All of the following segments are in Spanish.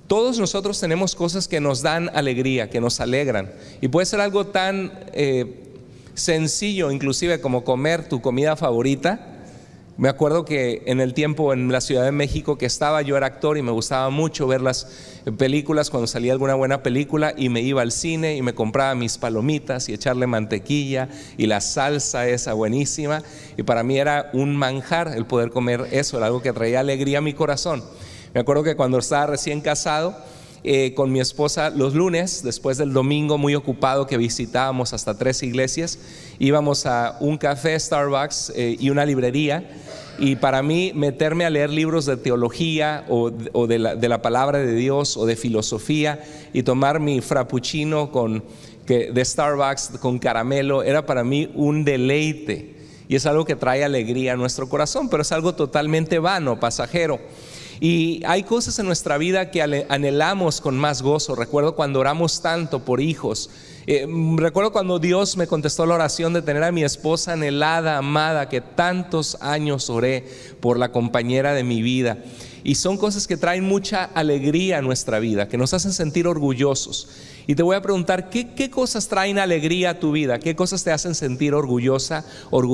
Todos nosotros tenemos cosas que nos dan alegría, que nos alegran. Y puede ser algo tan sencillo, inclusive como comer tu comida favorita. Me acuerdo que en el tiempo en la Ciudad de México que estaba, yo era actor y me gustaba mucho ver las películas cuando salía alguna buena película, y me iba al cine y me compraba mis palomitas y echarle mantequilla y la salsa esa buenísima, y para mí era un manjar el poder comer eso, era algo que traía alegría a mi corazón. Me acuerdo que cuando estaba recién casado, con mi esposa, los lunes, después del domingo muy ocupado que visitábamos hasta 3 iglesias, íbamos a un café, Starbucks y una librería, y para mí meterme a leer libros de teología o de la palabra de Dios o de filosofía y tomar mi frappuccino de Starbucks con caramelo era para mí un deleite, y es algo que trae alegría a nuestro corazón, pero es algo totalmente vano, pasajero. Y hay cosas en nuestra vida que anhelamos con más gozo. Recuerdo cuando oramos tanto por hijos. Recuerdo cuando Dios me contestó la oración de tener a mi esposa anhelada, amada, que tantos años oré por la compañera de mi vida. Y son cosas que traen mucha alegría a nuestra vida, que nos hacen sentir orgullosos. Y te voy a preguntar, ¿qué cosas traen alegría a tu vida? ¿Qué cosas te hacen sentir orgulloso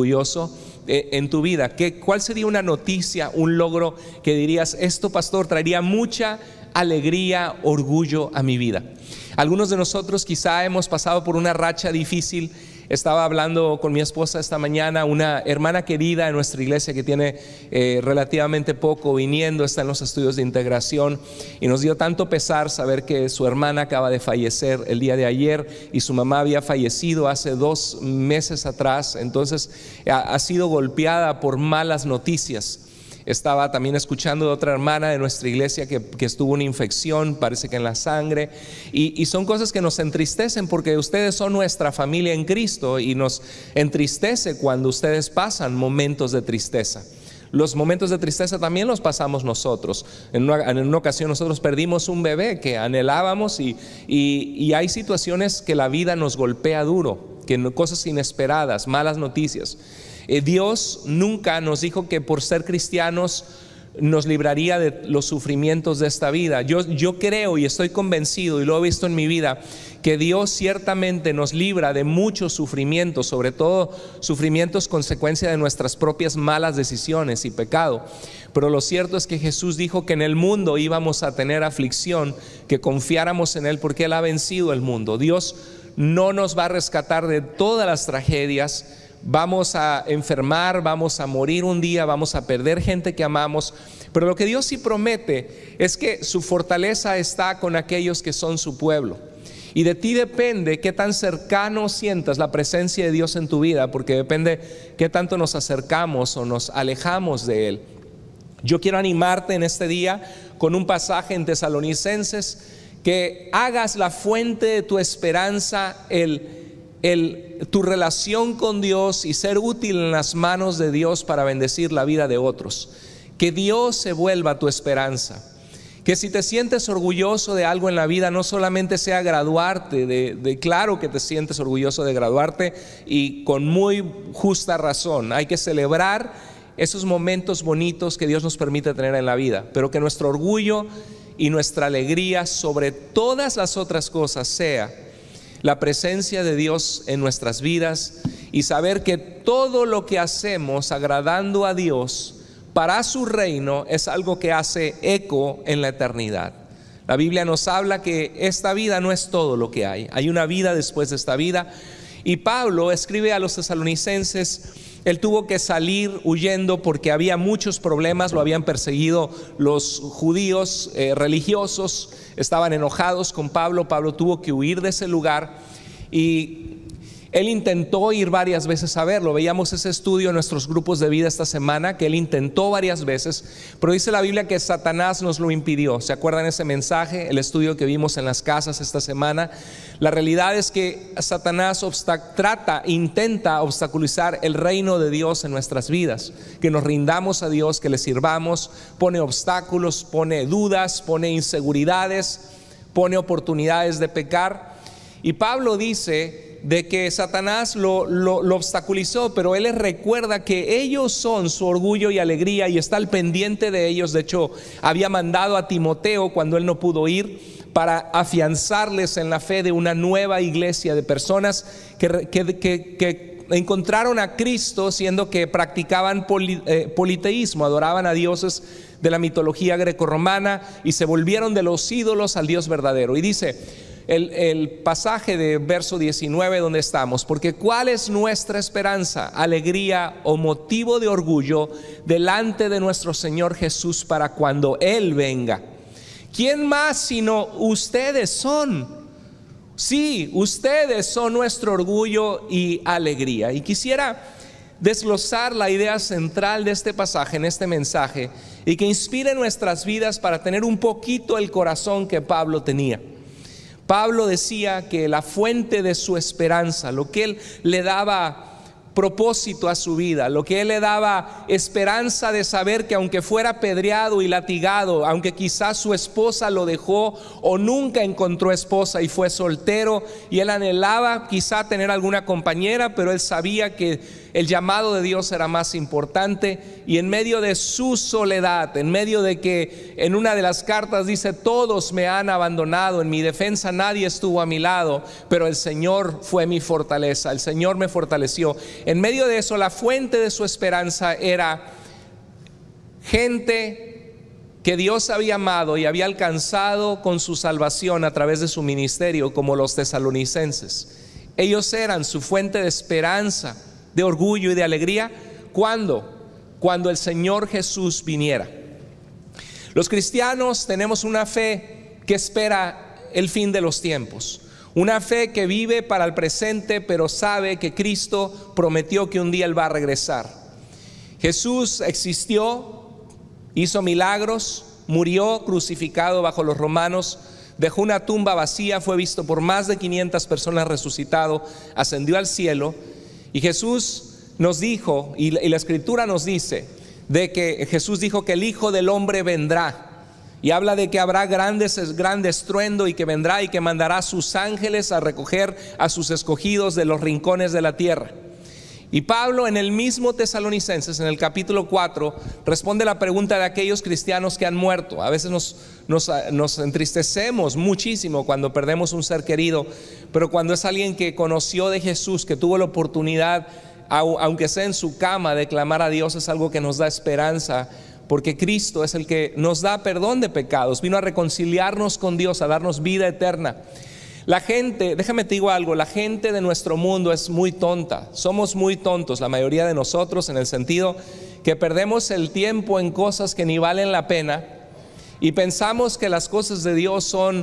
en tu vida? ¿Cuál sería una noticia, un logro que dirías, esto, pastor, traería mucha alegría, orgullo a mi vida? Algunos de nosotros quizá hemos pasado por una racha difícil. Estaba hablando con mi esposa esta mañana, una hermana querida en nuestra iglesia que tiene relativamente poco viniendo, está en los estudios de integración, y nos dio tanto pesar saber que su hermana acaba de fallecer el día de ayer, y su mamá había fallecido hace 2 meses atrás. Entonces ha sido golpeada por malas noticias. Estaba también escuchando de otra hermana de nuestra iglesia que estuvo una infección, parece que en la sangre, y son cosas que nos entristecen, porque ustedes son nuestra familia en Cristo, y nos entristece cuando ustedes pasan momentos de tristeza. Los momentos de tristeza también los pasamos nosotros. En una ocasión nosotros perdimos un bebé que anhelábamos, y hay situaciones que la vida nos golpea duro, cosas inesperadas, malas noticias. Dios nunca nos dijo que por ser cristianos nos libraría de los sufrimientos de esta vida. Yo creo y estoy convencido, y lo he visto en mi vida, que Dios ciertamente nos libra de muchos sufrimientos, sobre todo sufrimientos consecuencia de nuestras propias malas decisiones y pecado. Pero lo cierto es que Jesús dijo que en el mundo íbamos a tener aflicción, que confiáramos en Él porque Él ha vencido el mundo. Dios no nos va a rescatar de todas las tragedias. Vamos a enfermar, vamos a morir un día, vamos a perder gente que amamos, pero lo que Dios sí promete es que su fortaleza está con aquellos que son su pueblo. Y de ti depende qué tan cercano sientas la presencia de Dios en tu vida, porque depende qué tanto nos acercamos o nos alejamos de Él. Yo quiero animarte en este día con un pasaje en Tesalonicenses, que hagas la fuente de tu esperanza tu relación con Dios y ser útil en las manos de Dios para bendecir la vida de otros. Que Dios se vuelva tu esperanza. Que si te sientes orgulloso de algo en la vida, no solamente sea graduarte, claro que te sientes orgulloso de graduarte, y con muy justa razón. Hay que celebrar esos momentos bonitos que Dios nos permite tener en la vida, pero que nuestro orgullo y nuestra alegría sobre todas las otras cosas sea la presencia de Dios en nuestras vidas, y saber que todo lo que hacemos agradando a Dios para su reino es algo que hace eco en la eternidad. La Biblia nos habla que esta vida no es todo lo que hay una vida después de esta vida. Y Pablo escribe a los tesalonicenses. Él tuvo que salir huyendo porque había muchos problemas, lo habían perseguido los judíos religiosos, estaban enojados con Pablo. Pablo tuvo que huir de ese lugar, y él intentó ir varias veces a verlo. Veíamos ese estudio en nuestros grupos de vida esta semana, que él intentó varias veces, pero dice la Biblia que Satanás nos lo impidió. ¿Se acuerdan ese mensaje? El estudio que vimos en las casas esta semana. La realidad es que Satanás intenta obstaculizar el reino de Dios en nuestras vidas, que nos rindamos a Dios, que le sirvamos. Pone obstáculos, pone dudas, pone inseguridades, pone oportunidades de pecar. Y Pablo dice de que Satanás lo obstaculizó, pero él les recuerda que ellos son su orgullo y alegría y está al pendiente de ellos. De hecho, había mandado a Timoteo cuando él no pudo ir para afianzarles en la fe de una nueva iglesia de personas que encontraron a Cristo, siendo que practicaban politeísmo, adoraban a dioses de la mitología grecorromana y se volvieron de los ídolos al Dios verdadero. Y dice el pasaje de verso 19 donde estamos: porque ¿cuál es nuestra esperanza, alegría o motivo de orgullo delante de nuestro Señor Jesús para cuando Él venga? ¿Quién más sino ustedes son? Sí, ustedes son nuestro orgullo y alegría. Y quisiera desglosar la idea central de este pasaje en este mensaje y que inspire nuestras vidas para tener un poquito el corazón que Pablo tenía. Pablo decía que la fuente de su esperanza, lo que él le daba propósito a su vida, lo que él le daba esperanza de saber que aunque fuera apedreado y latigado, aunque quizás su esposa lo dejó o nunca encontró esposa y fue soltero y él anhelaba quizá tener alguna compañera, pero él sabía que el llamado de Dios era más importante, y en medio de su soledad, en medio de que en una de las cartas dice: todos me han abandonado, en mi defensa nadie estuvo a mi lado, pero el Señor fue mi fortaleza, el Señor me fortaleció. En medio de eso, la fuente de su esperanza era gente que Dios había amado y había alcanzado con su salvación a través de su ministerio, como los tesalonicenses. Ellos eran su fuente de esperanza, de orgullo y de alegría. Cuando el Señor Jesús viniera. Los cristianos tenemos una fe que espera el fin de los tiempos, una fe que vive para el presente, pero sabe que Cristo prometió que un día Él va a regresar. Jesús existió, hizo milagros, murió crucificado bajo los romanos, dejó una tumba vacía, fue visto por más de 500 personas, resucitado, ascendió al cielo. Y Jesús nos dijo, y la Escritura nos dice, de que Jesús dijo que el Hijo del Hombre vendrá. Y habla de que habrá gran estruendo, y que vendrá y que mandará a sus ángeles a recoger a sus escogidos de los rincones de la tierra. Y Pablo en el mismo Tesalonicenses, en el capítulo 4, responde la pregunta de aquellos cristianos que han muerto. A veces nos entristecemos muchísimo cuando perdemos un ser querido, pero cuando es alguien que conoció de Jesús, que tuvo la oportunidad, aunque sea en su cama, de clamar a Dios, es algo que nos da esperanza, porque Cristo es el que nos da perdón de pecados, vino a reconciliarnos con Dios, a darnos vida eterna. La gente, déjame te digo algo, la gente de nuestro mundo es muy tonta, somos muy tontos la mayoría de nosotros, en el sentido que perdemos el tiempo en cosas que ni valen la pena y pensamos que las cosas de Dios son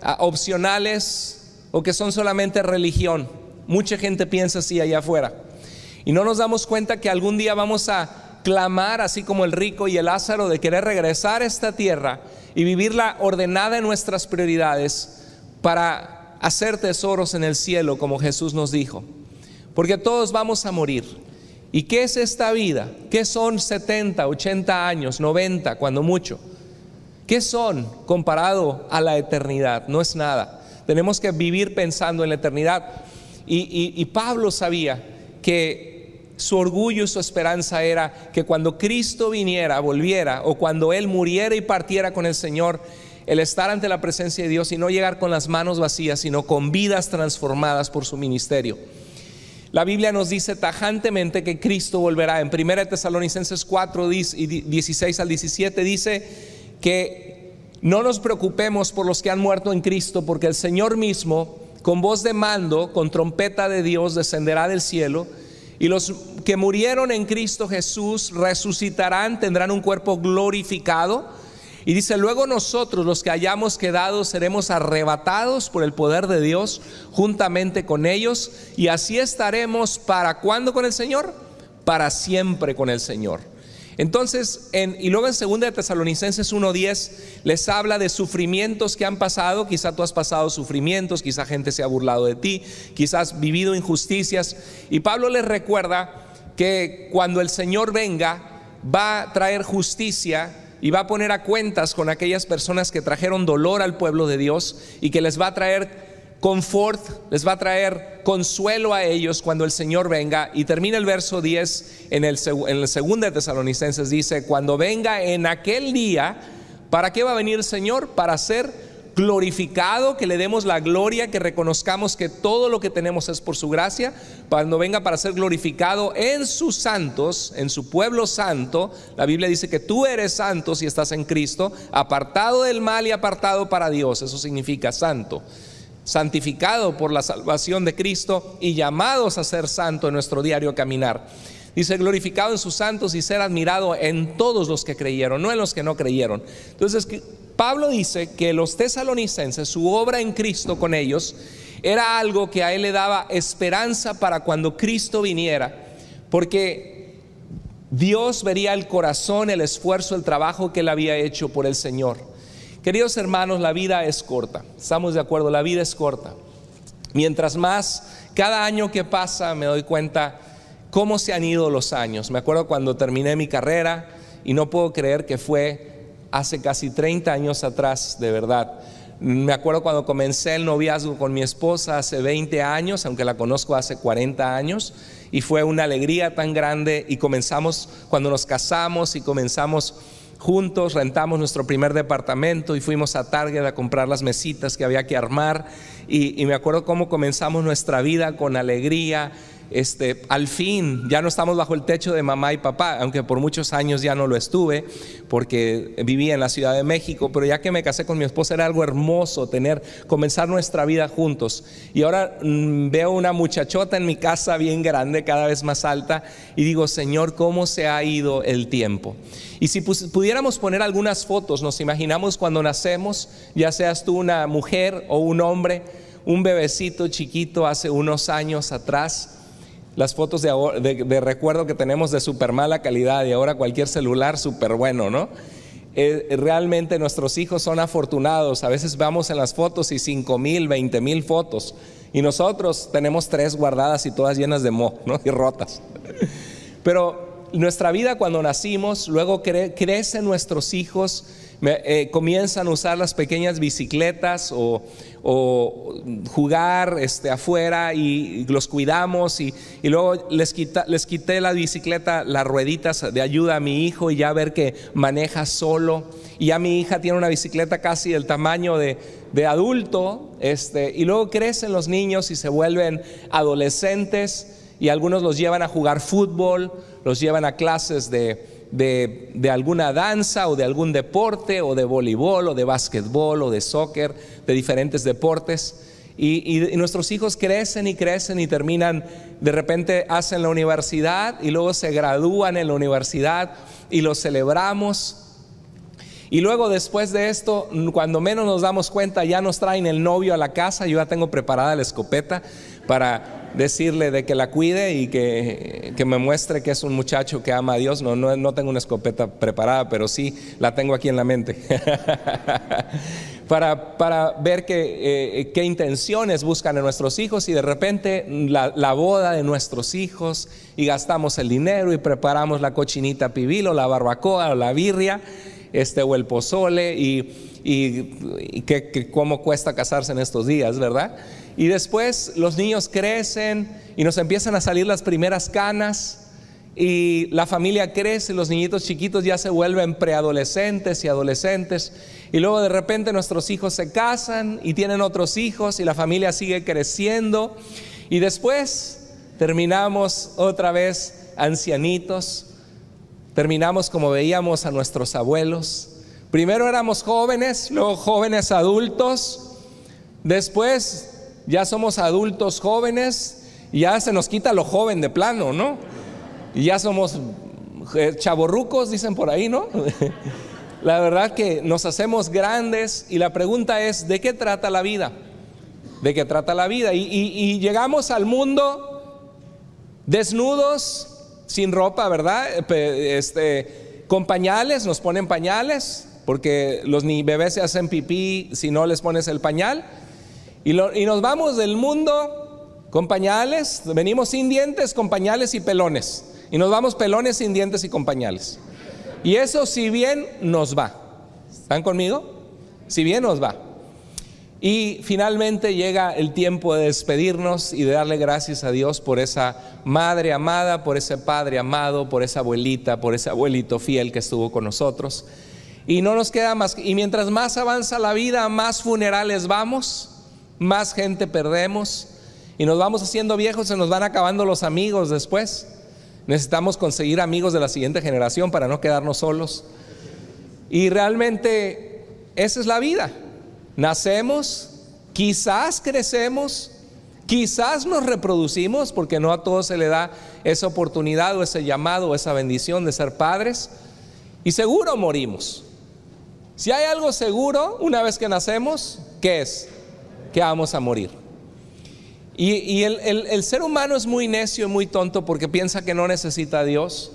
opcionales o que son solamente religión. Mucha gente piensa así allá afuera y no nos damos cuenta que algún día vamos a clamar, así como el rico y el Lázaro, de querer regresar a esta tierra y vivirla ordenada en nuestras prioridades para hacer tesoros en el cielo, como Jesús nos dijo, porque todos vamos a morir. ¿Y qué es esta vida? ¿Qué son 70, 80 años, 90 cuando mucho? ¿Qué son comparado a la eternidad? No es nada. Tenemos que vivir pensando en la eternidad. Y Pablo sabía que su orgullo y su esperanza era que cuando Cristo viniera, volviera, o cuando Él muriera y partiera con el Señor, el estar ante la presencia de Dios y no llegar con las manos vacías, sino con vidas transformadas por su ministerio. La Biblia nos dice tajantemente que Cristo volverá. En 1 Tesalonicenses 4, 16 al 17 dice que no nos preocupemos por los que han muerto en Cristo, porque el Señor mismo, con voz de mando, con trompeta de Dios, descenderá del cielo, y los que murieron en Cristo Jesús resucitarán, tendrán un cuerpo glorificado. Y dice: luego nosotros, los que hayamos quedado, seremos arrebatados por el poder de Dios juntamente con ellos, y así estaremos ¿para cuándo con el Señor? Para siempre con el Señor. Entonces, y luego en 2 Tesalonicenses 1:10 les habla de sufrimientos que han pasado. Quizá tú has pasado sufrimientos, quizá gente se ha burlado de ti, quizás has vivido injusticias, y Pablo les recuerda que cuando el Señor venga va a traer justicia y va a poner a cuentas con aquellas personas que trajeron dolor al pueblo de Dios, y que les va a traer confort, les va a traer consuelo a ellos cuando el Señor venga. Y termina el verso 10 en el 2 de Tesalonicenses, dice: cuando venga en aquel día, ¿para qué va a venir el Señor? Para ser glorificado, que le demos la gloria, que reconozcamos que todo lo que tenemos es por su gracia, cuando venga para ser glorificado en sus santos, en su pueblo santo. La Biblia dice que tú eres santo si estás en Cristo, apartado del mal y apartado para Dios. Eso significa santo, santificado por la salvación de Cristo y llamados a ser santo en nuestro diario caminar. Dice: glorificado en sus santos y ser admirado en todos los que creyeron, no en los que no creyeron. Entonces Pablo dice que los tesalonicenses, su obra en Cristo con ellos, era algo que a él le daba esperanza para cuando Cristo viniera, porque Dios vería el corazón, el esfuerzo, el trabajo que él había hecho por el Señor. Queridos hermanos, la vida es corta, estamos de acuerdo, la vida es corta. Mientras más, cada año que pasa me doy cuenta cómo se han ido los años. Me acuerdo cuando terminé mi carrera y no puedo creer que fue hace casi 30 años atrás, de verdad. Me acuerdo cuando comencé el noviazgo con mi esposa hace 20 años, aunque la conozco hace 40 años, y fue una alegría tan grande. Y comenzamos, cuando nos casamos y comenzamos juntos, rentamos nuestro primer departamento y fuimos a Target a comprar las mesitas que había que armar. Y me acuerdo cómo comenzamos nuestra vida con alegría. Al fin ya no estamos bajo el techo de mamá y papá, aunque por muchos años ya no lo estuve porque vivía en la Ciudad de México, pero ya que me casé con mi esposa era algo hermoso comenzar nuestra vida juntos. Y ahora veo una muchachota en mi casa bien grande, cada vez más alta, y digo: Señor, cómo se ha ido el tiempo. Y si pudiéramos poner algunas fotos, nos imaginamos cuando nacemos, ya seas tú una mujer o un hombre, un bebecito chiquito hace unos años atrás. Las fotos de recuerdo que tenemos de súper mala calidad, y ahora cualquier celular súper bueno, ¿no? Realmente nuestros hijos son afortunados. A veces vamos en las fotos y 5,000, 20,000 fotos, y nosotros tenemos 3 guardadas y todas llenas de moho, ¿no? Y rotas. Pero nuestra vida cuando nacimos, luego crecen nuestros hijos, comienzan a usar las pequeñas bicicletas o jugar afuera, y los cuidamos, y luego les quité la bicicleta, las rueditas de ayuda a mi hijo, y ya ver que maneja solo. Y ya mi hija tiene una bicicleta casi del tamaño de adulto, y luego crecen los niños y se vuelven adolescentes, y algunos los llevan a jugar fútbol, los llevan a clases de alguna danza o de algún deporte, o de voleibol o de básquetbol o de soccer, de diferentes deportes. Y nuestros hijos crecen y crecen y terminan, de repente hacen la universidad y luego se gradúan en la universidad y los celebramos. Y luego, después de esto, cuando menos nos damos cuenta, ya nos traen el novio a la casa. Yo ya tengo preparada la escopeta para decirle de que la cuide y que me muestre que es un muchacho que ama a Dios. No tengo una escopeta preparada, pero sí la tengo aquí en la mente. para ver qué intenciones buscan en nuestros hijos. Y de repente la boda de nuestros hijos, y gastamos el dinero y preparamos la cochinita pibil o la barbacoa o la birria, o el pozole, y cómo cuesta casarse en estos días, ¿verdad? Y después los niños crecen y nos empiezan a salir las primeras canas, y la familia crece, los niñitos chiquitos ya se vuelven preadolescentes y adolescentes, y luego de repente nuestros hijos se casan y tienen otros hijos, y la familia sigue creciendo, y después terminamos otra vez ancianitos. Terminamos como veíamos a nuestros abuelos. Primero éramos jóvenes, luego jóvenes adultos, después ya somos adultos jóvenes, y ya se nos quita lo joven de plano, ¿no? Y ya somos chavorrucos, dicen por ahí, ¿no? La verdad que nos hacemos grandes, y la pregunta es: ¿de qué trata la vida? ¿De qué trata la vida? Y llegamos al mundo desnudos, sin ropa, ¿verdad? Con pañales, nos ponen pañales, porque los bebés se hacen pipí si no les pones el pañal. Y nos vamos del mundo con pañales, venimos sin dientes, con pañales y pelones. Y nos vamos pelones, sin dientes y con pañales. Y eso, si bien nos va. ¿Están conmigo? Si bien nos va. Y finalmente llega el tiempo de despedirnos y de darle gracias a Dios por esa madre amada, por ese padre amado, por esa abuelita, por ese abuelito fiel que estuvo con nosotros. Y no nos queda más, y mientras más avanza la vida, más funerales vamos, más gente perdemos, y nos vamos haciendo viejos, se nos van acabando los amigos después. Necesitamos conseguir amigos de la siguiente generación para no quedarnos solos. Y realmente esa es la vida. Nacemos, quizás crecemos, quizás nos reproducimos, porque no a todos se le da esa oportunidad o ese llamado o esa bendición de ser padres, y seguro morimos. Si hay algo seguro una vez que nacemos, ¿qué es? Que vamos a morir. Y el ser humano es muy necio y muy tonto porque piensa que no necesita a Dios.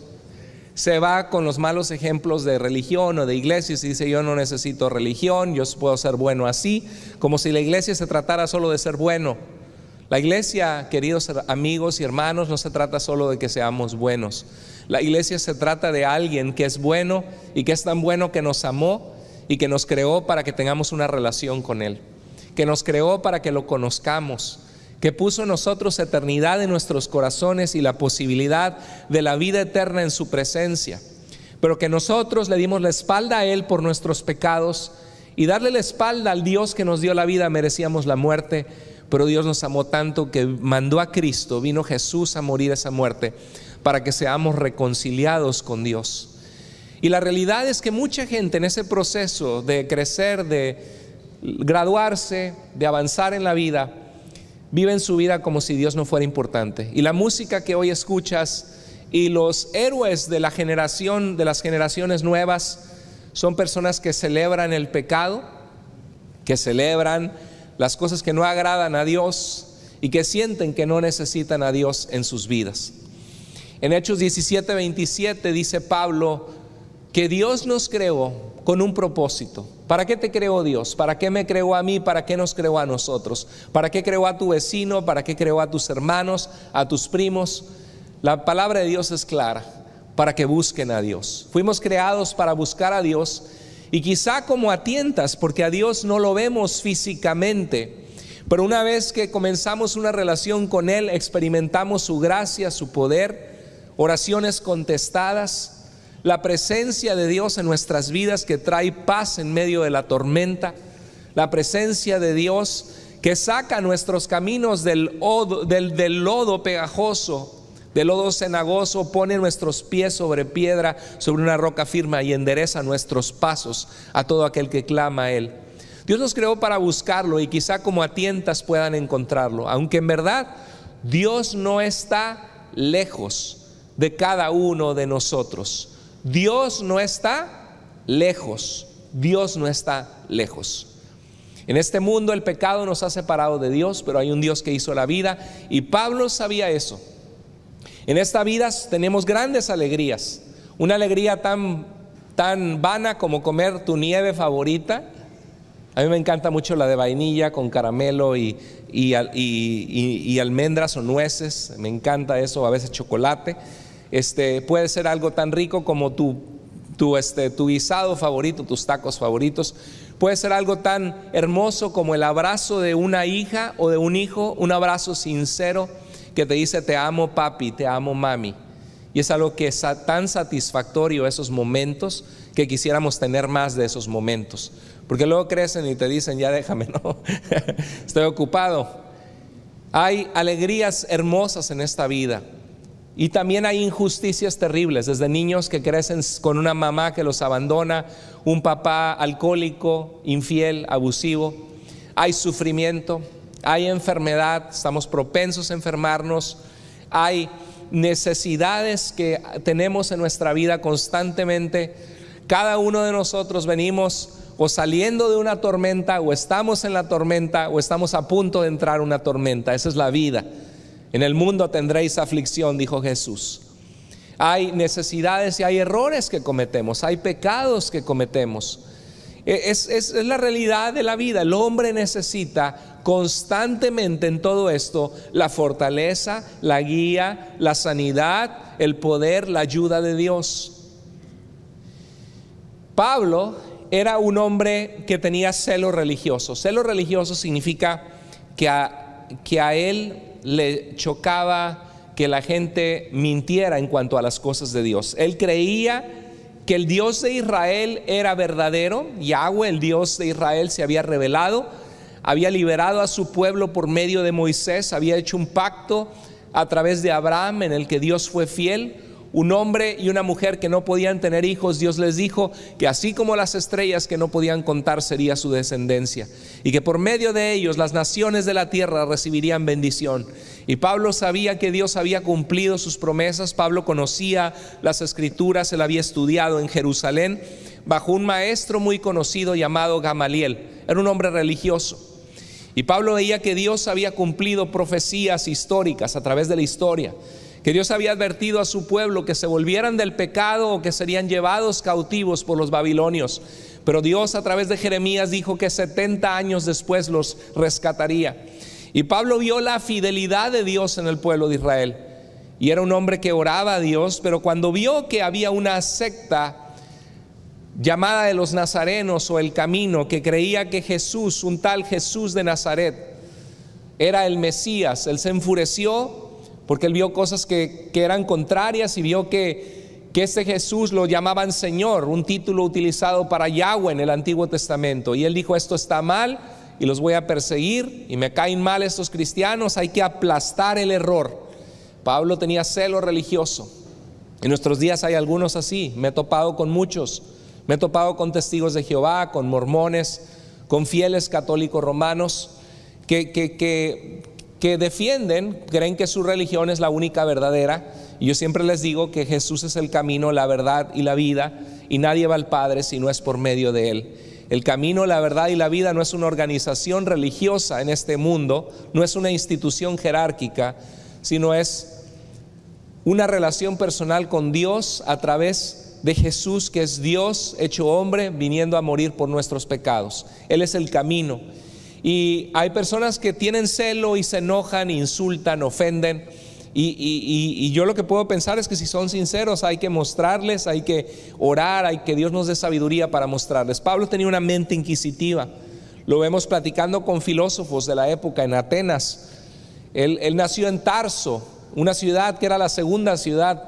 Se va con los malos ejemplos de religión o de iglesias y dice: yo no necesito religión, yo puedo ser bueno así, como si la iglesia se tratara solo de ser bueno. La iglesia, queridos amigos y hermanos, no se trata solo de que seamos buenos. La iglesia se trata de alguien que es bueno y que es tan bueno que nos amó y que nos creó para que tengamos una relación con Él, que nos creó para que lo conozcamos, que puso en nosotros eternidad en nuestros corazones y la posibilidad de la vida eterna en su presencia, pero que nosotros le dimos la espalda a Él por nuestros pecados, y darle la espalda al Dios que nos dio la vida merecíamos la muerte, pero Dios nos amó tanto que mandó a Cristo, vino Jesús a morir esa muerte para que seamos reconciliados con Dios. Y la realidad es que mucha gente en ese proceso de crecer, de graduarse, de avanzar en la vida, viven su vida como si Dios no fuera importante. Y la música que hoy escuchas y los héroes de la generación, de las generaciones nuevas, son personas que celebran el pecado, que celebran las cosas que no agradan a Dios y que sienten que no necesitan a Dios en sus vidas. En Hechos 17:27 dice Pablo que Dios nos creó con un propósito. ¿Para qué te creó Dios? ¿Para qué me creó a mí? ¿Para qué nos creó a nosotros? ¿Para qué creó a tu vecino? ¿Para qué creó a tus hermanos? ¿A tus primos? La palabra de Dios es clara: para que busquen a Dios. Fuimos creados para buscar a Dios, y quizá como a tientas, porque a Dios no lo vemos físicamente, pero una vez que comenzamos una relación con Él, experimentamos su gracia, su poder, oraciones contestadas, la presencia de Dios en nuestras vidas que trae paz en medio de la tormenta, la presencia de Dios que saca nuestros caminos del lodo pegajoso, del lodo cenagoso, pone nuestros pies sobre piedra, sobre una roca firme, y endereza nuestros pasos a todo aquel que clama a Él. Dios nos creó para buscarlo, y quizá como a tientas puedan encontrarlo, aunque en verdad Dios no está lejos de cada uno de nosotros. Dios no está lejos, Dios no está lejos. En este mundo el pecado nos ha separado de Dios, pero hay un Dios que hizo la vida, y Pablo sabía eso. En esta vida tenemos grandes alegrías, una alegría tan vana como comer tu nieve favorita. A mí me encanta mucho la de vainilla con caramelo y almendras o nueces, me encanta eso, a veces chocolate. Puede ser algo tan rico como tu guisado favorito, tus tacos favoritos. Puede ser algo tan hermoso como el abrazo de una hija o de un hijo, un abrazo sincero que te dice: te amo papi, te amo mami. Y es algo que es tan satisfactorio, esos momentos, que quisiéramos tener más de esos momentos, porque luego crecen y te dicen: ya déjame, no, estoy ocupado. Hay alegrías hermosas en esta vida, y también hay injusticias terribles, desde niños que crecen con una mamá que los abandona, un papá alcohólico, infiel, abusivo. Hay sufrimiento, hay enfermedad, estamos propensos a enfermarnos, hay necesidades que tenemos en nuestra vida constantemente. Cada uno de nosotros venimos o saliendo de una tormenta, o estamos en la tormenta, o estamos a punto de entrar en una tormenta. Esa es la vida. En el mundo tendréis aflicción, dijo Jesús. Hay necesidades y hay errores que cometemos, hay pecados que cometemos. Es la realidad de la vida. El hombre necesita constantemente en todo esto la fortaleza, la guía, la sanidad, el poder, la ayuda de Dios. Pablo era un hombre que tenía celo religioso. Celo religioso significa que a él le chocaba que la gente mintiera en cuanto a las cosas de Dios. Él creía que el Dios de Israel era verdadero. Yahweh, el Dios de Israel, se había revelado, había liberado a su pueblo por medio de Moisés, había hecho un pacto a través de Abraham en el que Dios fue fiel. Un hombre y una mujer que no podían tener hijos, Dios les dijo que así como las estrellas que no podían contar sería su descendencia, y que por medio de ellos las naciones de la tierra recibirían bendición. Y Pablo sabía que Dios había cumplido sus promesas. Pablo conocía las escrituras, él había estudiado en Jerusalén bajo un maestro muy conocido llamado Gamaliel. Era un hombre religioso, y Pablo veía que Dios había cumplido profecías históricas a través de la historia, que Dios había advertido a su pueblo que se volvieran del pecado o que serían llevados cautivos por los babilonios. Pero Dios a través de Jeremías dijo que 70 años después los rescataría. Y Pablo vio la fidelidad de Dios en el pueblo de Israel, y era un hombre que oraba a Dios. Pero cuando vio que había una secta llamada de los nazarenos o el camino, que creía que Jesús, un tal Jesús de Nazaret, era el Mesías, él se enfureció porque él vio cosas que eran contrarias, y vio que este Jesús lo llamaban Señor, un título utilizado para Yahweh en el Antiguo Testamento. Y él dijo: esto está mal y los voy a perseguir, y me caen mal estos cristianos, hay que aplastar el error. Pablo tenía celo religioso. En nuestros días hay algunos así. Me he topado con muchos. Me he topado con testigos de Jehová, con mormones, con fieles católicos romanos que defienden, creen que su religión es la única verdadera. Y yo siempre les digo que Jesús es el camino, la verdad y la vida, y nadie va al Padre si no es por medio de Él. El camino, la verdad y la vida no es una organización religiosa en este mundo, no es una institución jerárquica, sino es una relación personal con Dios a través de Jesús, que es Dios hecho hombre, viniendo a morir por nuestros pecados. Él es el camino. Y hay personas que tienen celo y se enojan, insultan, ofenden, y yo lo que puedo pensar es que si son sinceros hay que mostrarles, hay que orar, hay que Dios nos dé sabiduría para mostrarles. Pablo tenía una mente inquisitiva. Lo vemos platicando con filósofos de la época en Atenas. Él nació en Tarso, una ciudad que era la segunda ciudad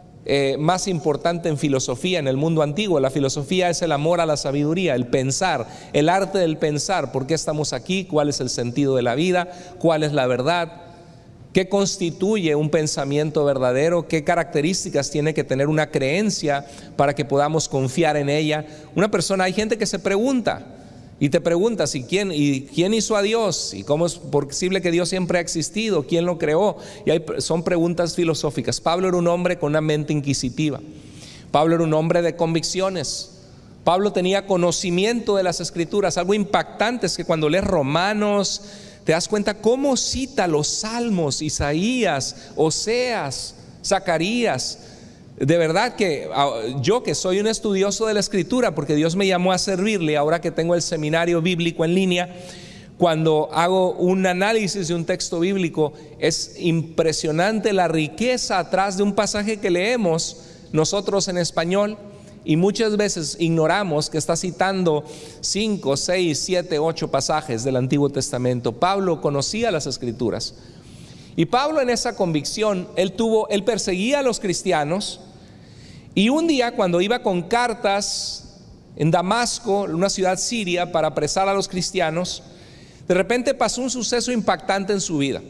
más importante en filosofía en el mundo antiguo. La filosofía es el amor a la sabiduría, el pensar, el arte del pensar. ¿Por qué estamos aquí? ¿Cuál es el sentido de la vida? ¿Cuál es la verdad? ¿Qué constituye un pensamiento verdadero? ¿Qué características tiene que tener una creencia para que podamos confiar en ella? Una persona, hay gente que se pregunta y te pregunta si quién hizo a Dios, y cómo es posible que Dios siempre ha existido, quién lo creó, y son preguntas filosóficas. Pablo era un hombre con una mente inquisitiva. Pablo era un hombre de convicciones. Pablo tenía conocimiento de las escrituras. Algo impactante es que cuando lees Romanos te das cuenta cómo cita los Salmos, Isaías, Oseas, Zacarías. De verdad que yo, que soy un estudioso de la escritura, porque Dios me llamó a servirle, ahora que tengo el seminario bíblico en línea, cuando hago un análisis de un texto bíblico, es impresionante la riqueza atrás de un pasaje que leemos nosotros en español, y muchas veces ignoramos que está citando 5, 6, 7, 8 pasajes del Antiguo Testamento. Pablo conocía las escrituras, y Pablo, en esa convicción, él perseguía a los cristianos. Y un día, cuando iba con cartas en Damasco, una ciudad siria, para apresar a los cristianos, de repente pasó un suceso impactante en su vida.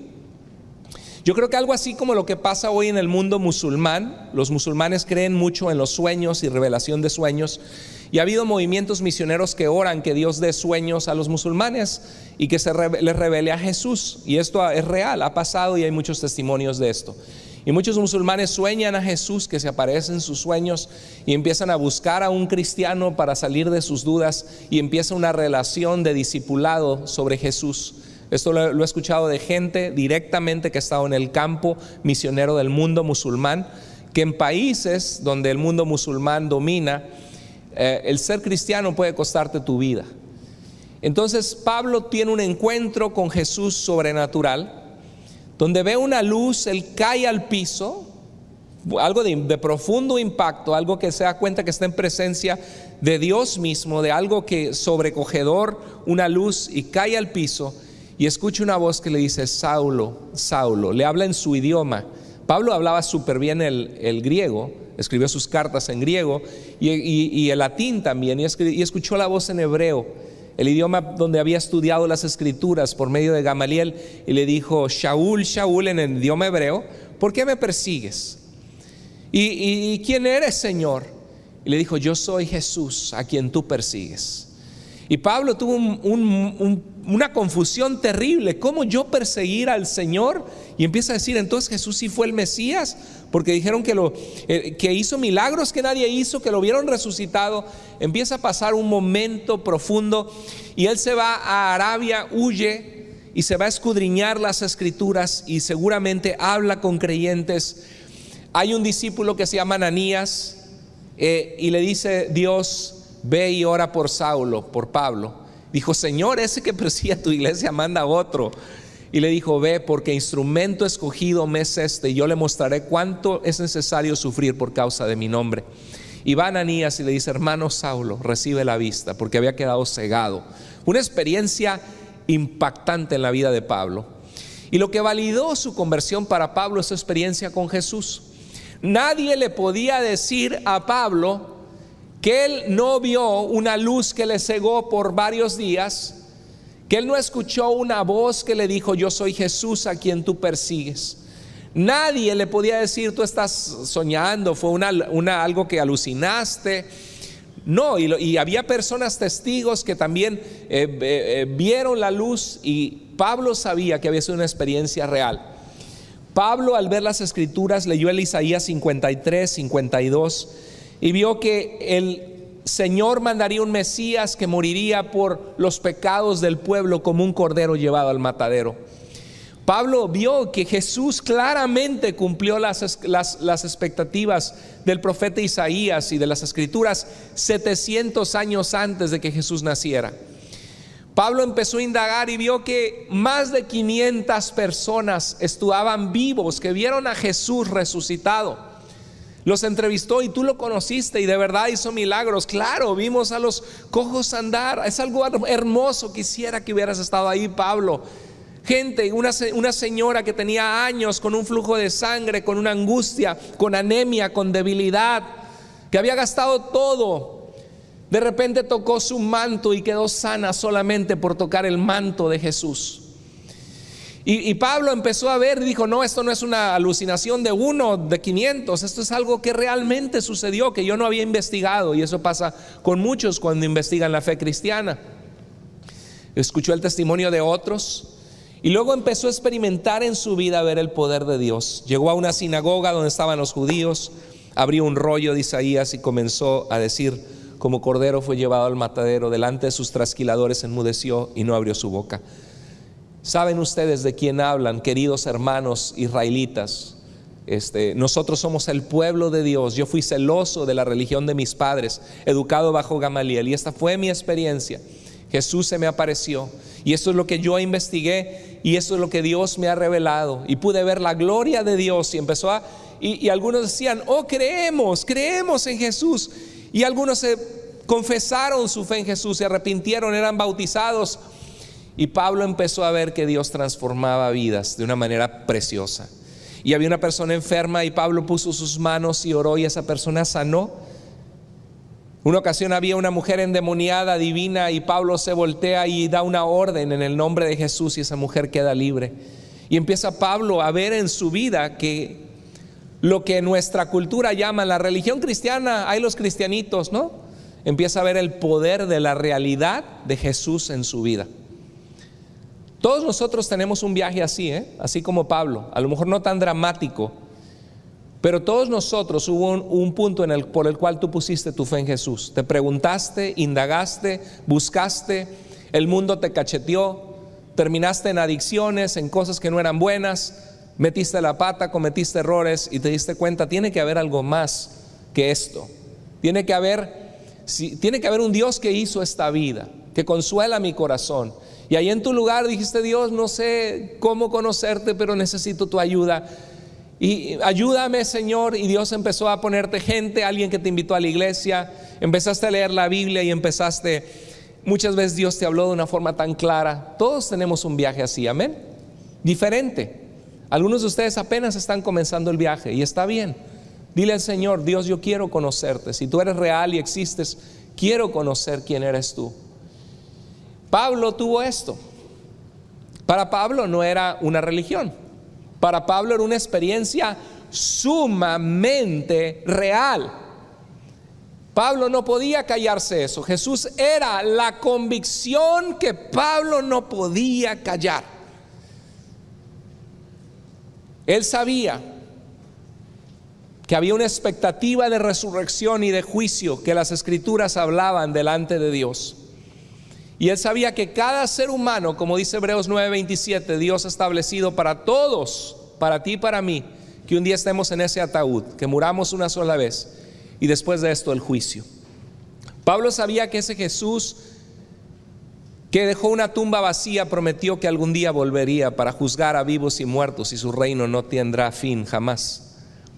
Yo creo que algo así como lo que pasa hoy en el mundo musulmán. Los musulmanes creen mucho en los sueños y revelación de sueños, y ha habido movimientos misioneros que oran que Dios dé sueños a los musulmanes y que les revele a Jesús. Y esto es real, ha pasado, y hay muchos testimonios de esto. Y muchos musulmanes sueñan a Jesús, que se aparece en sus sueños, y empiezan a buscar a un cristiano para salir de sus dudas, y empieza una relación de discipulado sobre Jesús. Esto lo he escuchado de gente directamente que ha estado en el campo misionero del mundo musulmán, que en países donde el mundo musulmán domina, el ser cristiano puede costarte tu vida. Entonces Pablo tiene un encuentro con Jesús sobrenatural, donde ve una luz, él cae al piso, algo de profundo impacto, algo que se da cuenta que está en presencia de Dios mismo, de algo que sobrecogedor, una luz, y cae al piso y escucha una voz que le dice: Saulo, Saulo. Le habla en su idioma. Pablo hablaba súper bien el griego, escribió sus cartas en griego y el latín también, y escuchó la voz en hebreo, el idioma donde había estudiado las escrituras por medio de Gamaliel, y le dijo: Shaul, Shaul, en el idioma hebreo, ¿por qué me persigues? ¿Y quién eres, Señor? Y le dijo: yo soy Jesús a quien tú persigues. Y Pablo tuvo una confusión terrible. ¿Cómo yo perseguir al Señor? Y empieza a decir: entonces Jesús sí fue el Mesías, porque dijeron que hizo milagros que nadie hizo, que lo vieron resucitado. Empieza a pasar un momento profundo y él se va a Arabia, huye y se va a escudriñar las escrituras, y seguramente habla con creyentes. Hay un discípulo que se llama Ananías, y le dice Dios: ve y ora por Saulo, por Pablo. Dijo: Señor, ese que persigue a tu iglesia manda a otro. Y le dijo: ve, porque instrumento escogido me es este, y yo le mostraré cuánto es necesario sufrir por causa de mi nombre. Y va Ananías y le dice: hermano Saulo, recibe la vista, porque había quedado cegado. Una experiencia impactante en la vida de Pablo. Y lo que validó su conversión para Pablo es su experiencia con Jesús. Nadie le podía decir a Pablo que él no vio una luz que le cegó por varios días, que él no escuchó una voz que le dijo: yo soy Jesús a quien tú persigues. Nadie le podía decir: tú estás soñando, fue algo que alucinaste. No, y había personas testigos que también vieron la luz, y Pablo sabía que había sido una experiencia real. Pablo, al ver las escrituras, leyó el Isaías 53, 52 y vio que el Señor mandaría un Mesías que moriría por los pecados del pueblo como un cordero llevado al matadero. Pablo vio que Jesús claramente cumplió las expectativas del profeta Isaías y de las escrituras 700 años antes de que Jesús naciera. Pablo empezó a indagar y vio que más de 500 personas estaban vivos, que vieron a Jesús resucitado. Los entrevistó: y tú lo conociste, y de verdad hizo milagros. Claro, vimos a los cojos andar. Es algo hermoso. Quisiera que hubieras estado ahí, Pablo. Gente, una señora que tenía años con un flujo de sangre, con una angustia, con anemia, con debilidad, que había gastado todo. De repente tocó su manto y quedó sana solamente por tocar el manto de Jesús. Y Pablo empezó a ver y dijo: no, esto no es una alucinación de uno, de 500, esto es algo que realmente sucedió, que yo no había investigado. Y eso pasa con muchos cuando investigan la fe cristiana. Escuchó el testimonio de otros y luego empezó a experimentar en su vida ver el poder de Dios. Llegó a una sinagoga donde estaban los judíos, abrió un rollo de Isaías y comenzó a decir: como cordero fue llevado al matadero, delante de sus trasquiladores enmudeció y no abrió su boca. ¿Saben ustedes de quién hablan, queridos hermanos israelitas? Nosotros somos el pueblo de Dios. Yo fui celoso de la religión de mis padres, educado bajo Gamaliel, y esta fue mi experiencia. Jesús se me apareció, y esto es lo que yo investigué, y esto es lo que Dios me ha revelado, y pude ver la gloria de Dios. Y algunos decían: oh, creemos en Jesús. Y algunos se confesaron su fe en Jesús, se arrepintieron, eran bautizados. Y Pablo empezó a ver que Dios transformaba vidas de una manera preciosa. Y había una persona enferma, y Pablo puso sus manos y oró, y esa persona sanó. Una ocasión había una mujer endemoniada, divina, y Pablo se voltea y da una orden en el nombre de Jesús, y esa mujer queda libre. Y empieza Pablo a ver en su vida que lo que nuestra cultura llama la religión cristiana, hay los cristianitos, ¿no? Empieza a ver el poder de la realidad de Jesús en su vida. Todos nosotros tenemos un viaje así, así como Pablo, a lo mejor no tan dramático, pero todos nosotros hubo un punto por el cual tú pusiste tu fe en Jesús. Te preguntaste, indagaste, buscaste, el mundo te cacheteó, terminaste en adicciones, en cosas que no eran buenas, metiste la pata, cometiste errores y te diste cuenta: tiene que haber algo más que esto. Tiene que haber un Dios que hizo esta vida, que consuela mi corazón. Y ahí en tu lugar dijiste: Dios, no sé cómo conocerte, pero necesito tu ayuda. Y ayúdame, Señor, y Dios empezó a ponerte gente, alguien que te invitó a la iglesia, empezaste a leer la Biblia y muchas veces Dios te habló de una forma tan clara. Todos tenemos un viaje así, amén, diferente. Algunos de ustedes apenas están comenzando el viaje y está bien. Dile al Señor: Dios, yo quiero conocerte. Si tú eres real y existes, quiero conocer quién eres tú. Pablo tuvo esto. Para Pablo no era una religión. Para Pablo era una experiencia sumamente real. Pablo no podía callarse eso. Jesús era la convicción que Pablo no podía callar. Él sabía que había una expectativa de resurrección y de juicio que las Escrituras hablaban delante de Dios. Y él sabía que cada ser humano, como dice Hebreos 9:27, Dios ha establecido para todos, para ti y para mí, que un día estemos en ese ataúd, que muramos una sola vez y después de esto el juicio. Pablo sabía que ese Jesús que dejó una tumba vacía prometió que algún día volvería para juzgar a vivos y muertos, y su reino no tendrá fin jamás.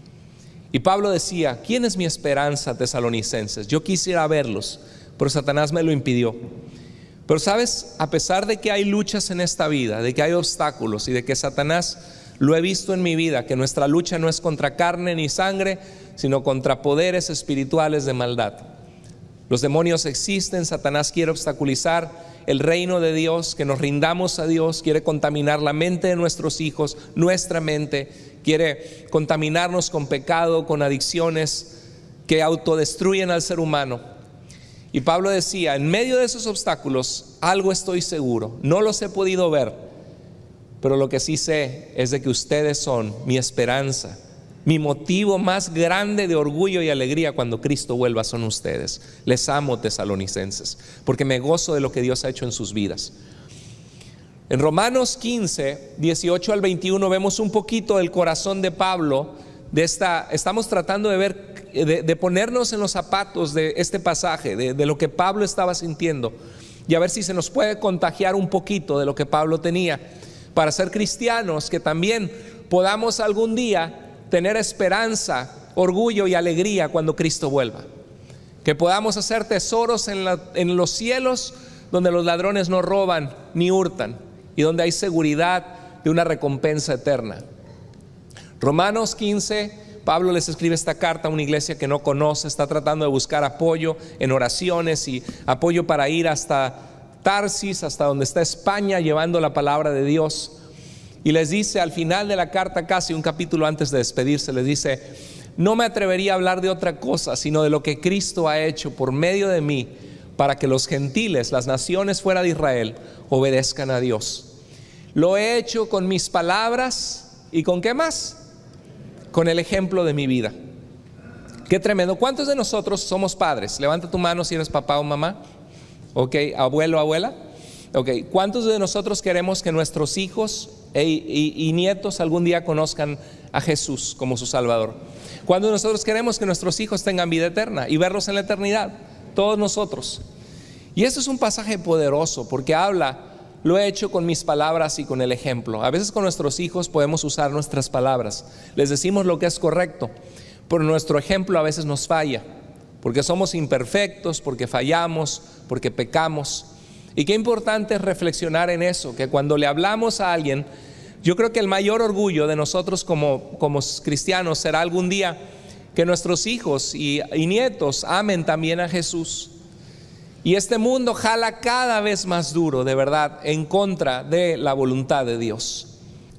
Y Pablo decía: ¿quién es mi esperanza, tesalonicenses? Yo quisiera verlos, pero Satanás me lo impidió. Pero sabes, a pesar de que hay luchas en esta vida, de que hay obstáculos y de que Satanás, lo he visto en mi vida, que nuestra lucha no es contra carne ni sangre, sino contra poderes espirituales de maldad. Los demonios existen, Satanás quiere obstaculizar el reino de Dios, que nos rindamos a Dios, quiere contaminar la mente de nuestros hijos, nuestra mente, quiere contaminarnos con pecado, con adicciones que autodestruyen al ser humano. Y Pablo decía: en medio de esos obstáculos, algo estoy seguro, no los he podido ver, pero lo que sí sé es de que ustedes son mi esperanza. Mi motivo más grande de orgullo y alegría cuando Cristo vuelva son ustedes. Les amo, tesalonicenses, porque me gozo de lo que Dios ha hecho en sus vidas. En Romanos 15, 18 al 21 vemos un poquito del corazón de Pablo. Estamos tratando de ver, de ponernos en los zapatos de este pasaje, de lo que Pablo estaba sintiendo, y a ver si se nos puede contagiar un poquito de lo que Pablo tenía, para ser cristianos que también podamos algún día tener esperanza, orgullo y alegría cuando Cristo vuelva. Que podamos hacer tesoros en los cielos, donde los ladrones no roban ni hurtan, y donde hay seguridad de una recompensa eterna. Romanos 15, Pablo les escribe esta carta a una iglesia que no conoce, está tratando de buscar apoyo en oraciones y apoyo para ir hasta Tarsis, hasta donde está España, llevando la palabra de Dios. Y les dice al final de la carta, casi un capítulo antes de despedirse, les dice: no me atrevería a hablar de otra cosa, sino de lo que Cristo ha hecho por medio de mí, para que los gentiles, las naciones fuera de Israel, obedezcan a Dios. Lo he hecho con mis palabras, ¿y con qué más? Con el ejemplo de mi vida. Qué tremendo. ¿Cuántos de nosotros somos padres? Levanta tu mano si eres papá o mamá. Ok, abuelo o abuela. Ok, ¿cuántos de nosotros queremos que nuestros hijos y nietos algún día conozcan a Jesús como su Salvador? ¿Cuántos de nosotros queremos que nuestros hijos tengan vida eterna y verlos en la eternidad? Todos nosotros. Y esto es un pasaje poderoso porque habla: lo he hecho con mis palabras y con el ejemplo. A veces con nuestros hijos podemos usar nuestras palabras, les decimos lo que es correcto, pero nuestro ejemplo a veces nos falla, porque somos imperfectos, porque fallamos, porque pecamos. Y qué importante es reflexionar en eso, que cuando le hablamos a alguien, yo creo que el mayor orgullo de nosotros como cristianos será algún día que nuestros hijos y nietos amen también a Jesús. Y este mundo jala cada vez más duro, de verdad, en contra de la voluntad de Dios.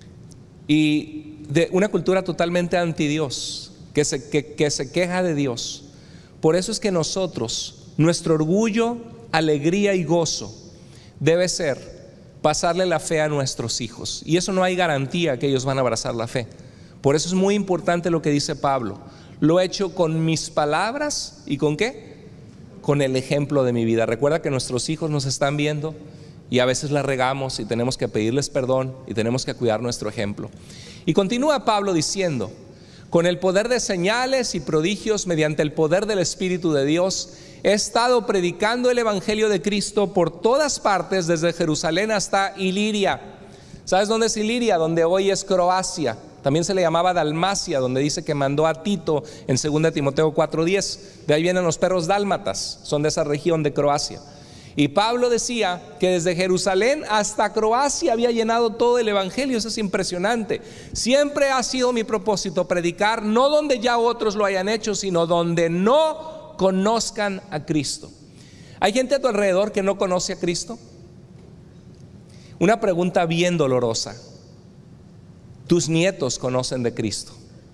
Y de una cultura totalmente anti Dios, que se queja de Dios. Por eso es que nosotros, nuestro orgullo, alegría y gozo debe ser pasarle la fe a nuestros hijos. Y eso no hay garantía que ellos van a abrazar la fe. Por eso es muy importante lo que dice Pablo: lo he hecho con mis palabras, ¿y con qué? Con el ejemplo de mi vida. Recuerda que nuestros hijos nos están viendo y a veces la regamos y tenemos que pedirles perdón y tenemos que cuidar nuestro ejemplo. Y continúa Pablo diciendo: con el poder de señales y prodigios, mediante el poder del Espíritu de Dios, he estado predicando el Evangelio de Cristo por todas partes, desde Jerusalén hasta Iliria. ¿Sabes dónde es Iliria? Donde hoy es Croacia. También se le llamaba Dalmacia, donde dice que mandó a Tito en 2 Timoteo 4:10. De ahí vienen los perros dálmatas, son de esa región de Croacia. Y Pablo decía que desde Jerusalén hasta Croacia había llenado todo el evangelio. Eso es impresionante. Siempre ha sido mi propósito predicar no donde ya otros lo hayan hecho, sino donde no conozcan a Cristo. ¿Hay gente a tu alrededor que no conoce a Cristo? Una pregunta bien dolorosa. Tus nietos conocen de Cristo.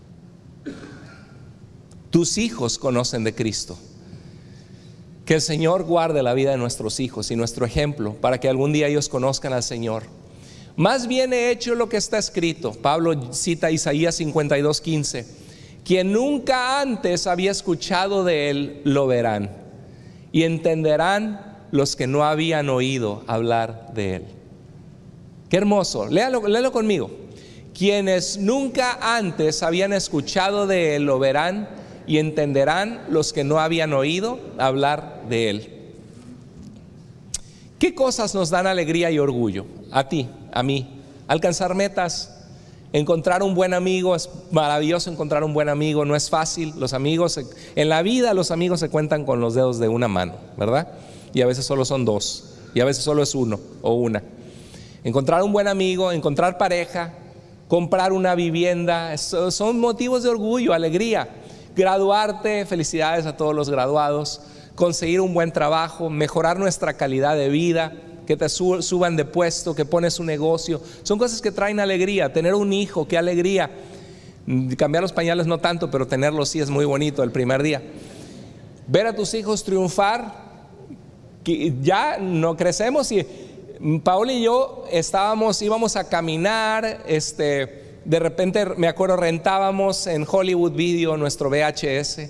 Tus hijos conocen de Cristo. Que el Señor guarde la vida de nuestros hijos y nuestro ejemplo para que algún día ellos conozcan al Señor. Más bien he hecho lo que está escrito. Pablo cita Isaías 52:15. Quien nunca antes había escuchado de él, lo verán. Y entenderán los que no habían oído hablar de él. Qué hermoso. Léalo conmigo. Quienes nunca antes habían escuchado de él, lo verán. Y entenderán los que no habían oído hablar de él. ¿Qué cosas nos dan alegría y orgullo? A ti, a mí. Alcanzar metas, encontrar un buen amigo. Es maravilloso encontrar un buen amigo, no es fácil. Los amigos, en la vida los amigos se cuentan con los dedos de una mano, ¿verdad? Y a veces solo son dos, y a veces solo es uno o una. Encontrar un buen amigo, encontrar pareja, comprar una vivienda, son motivos de orgullo, alegría. Graduarte, felicidades a todos los graduados. Conseguir un buen trabajo, mejorar nuestra calidad de vida, que te suban de puesto, que pones un negocio, son cosas que traen alegría. Tener un hijo, qué alegría. Cambiar los pañales no tanto, pero tenerlos sí es muy bonito el primer día. Ver a tus hijos triunfar, que ya no crecemos. Y Paola y yo íbamos a caminar, de repente me acuerdo rentábamos en Hollywood Video nuestro VHS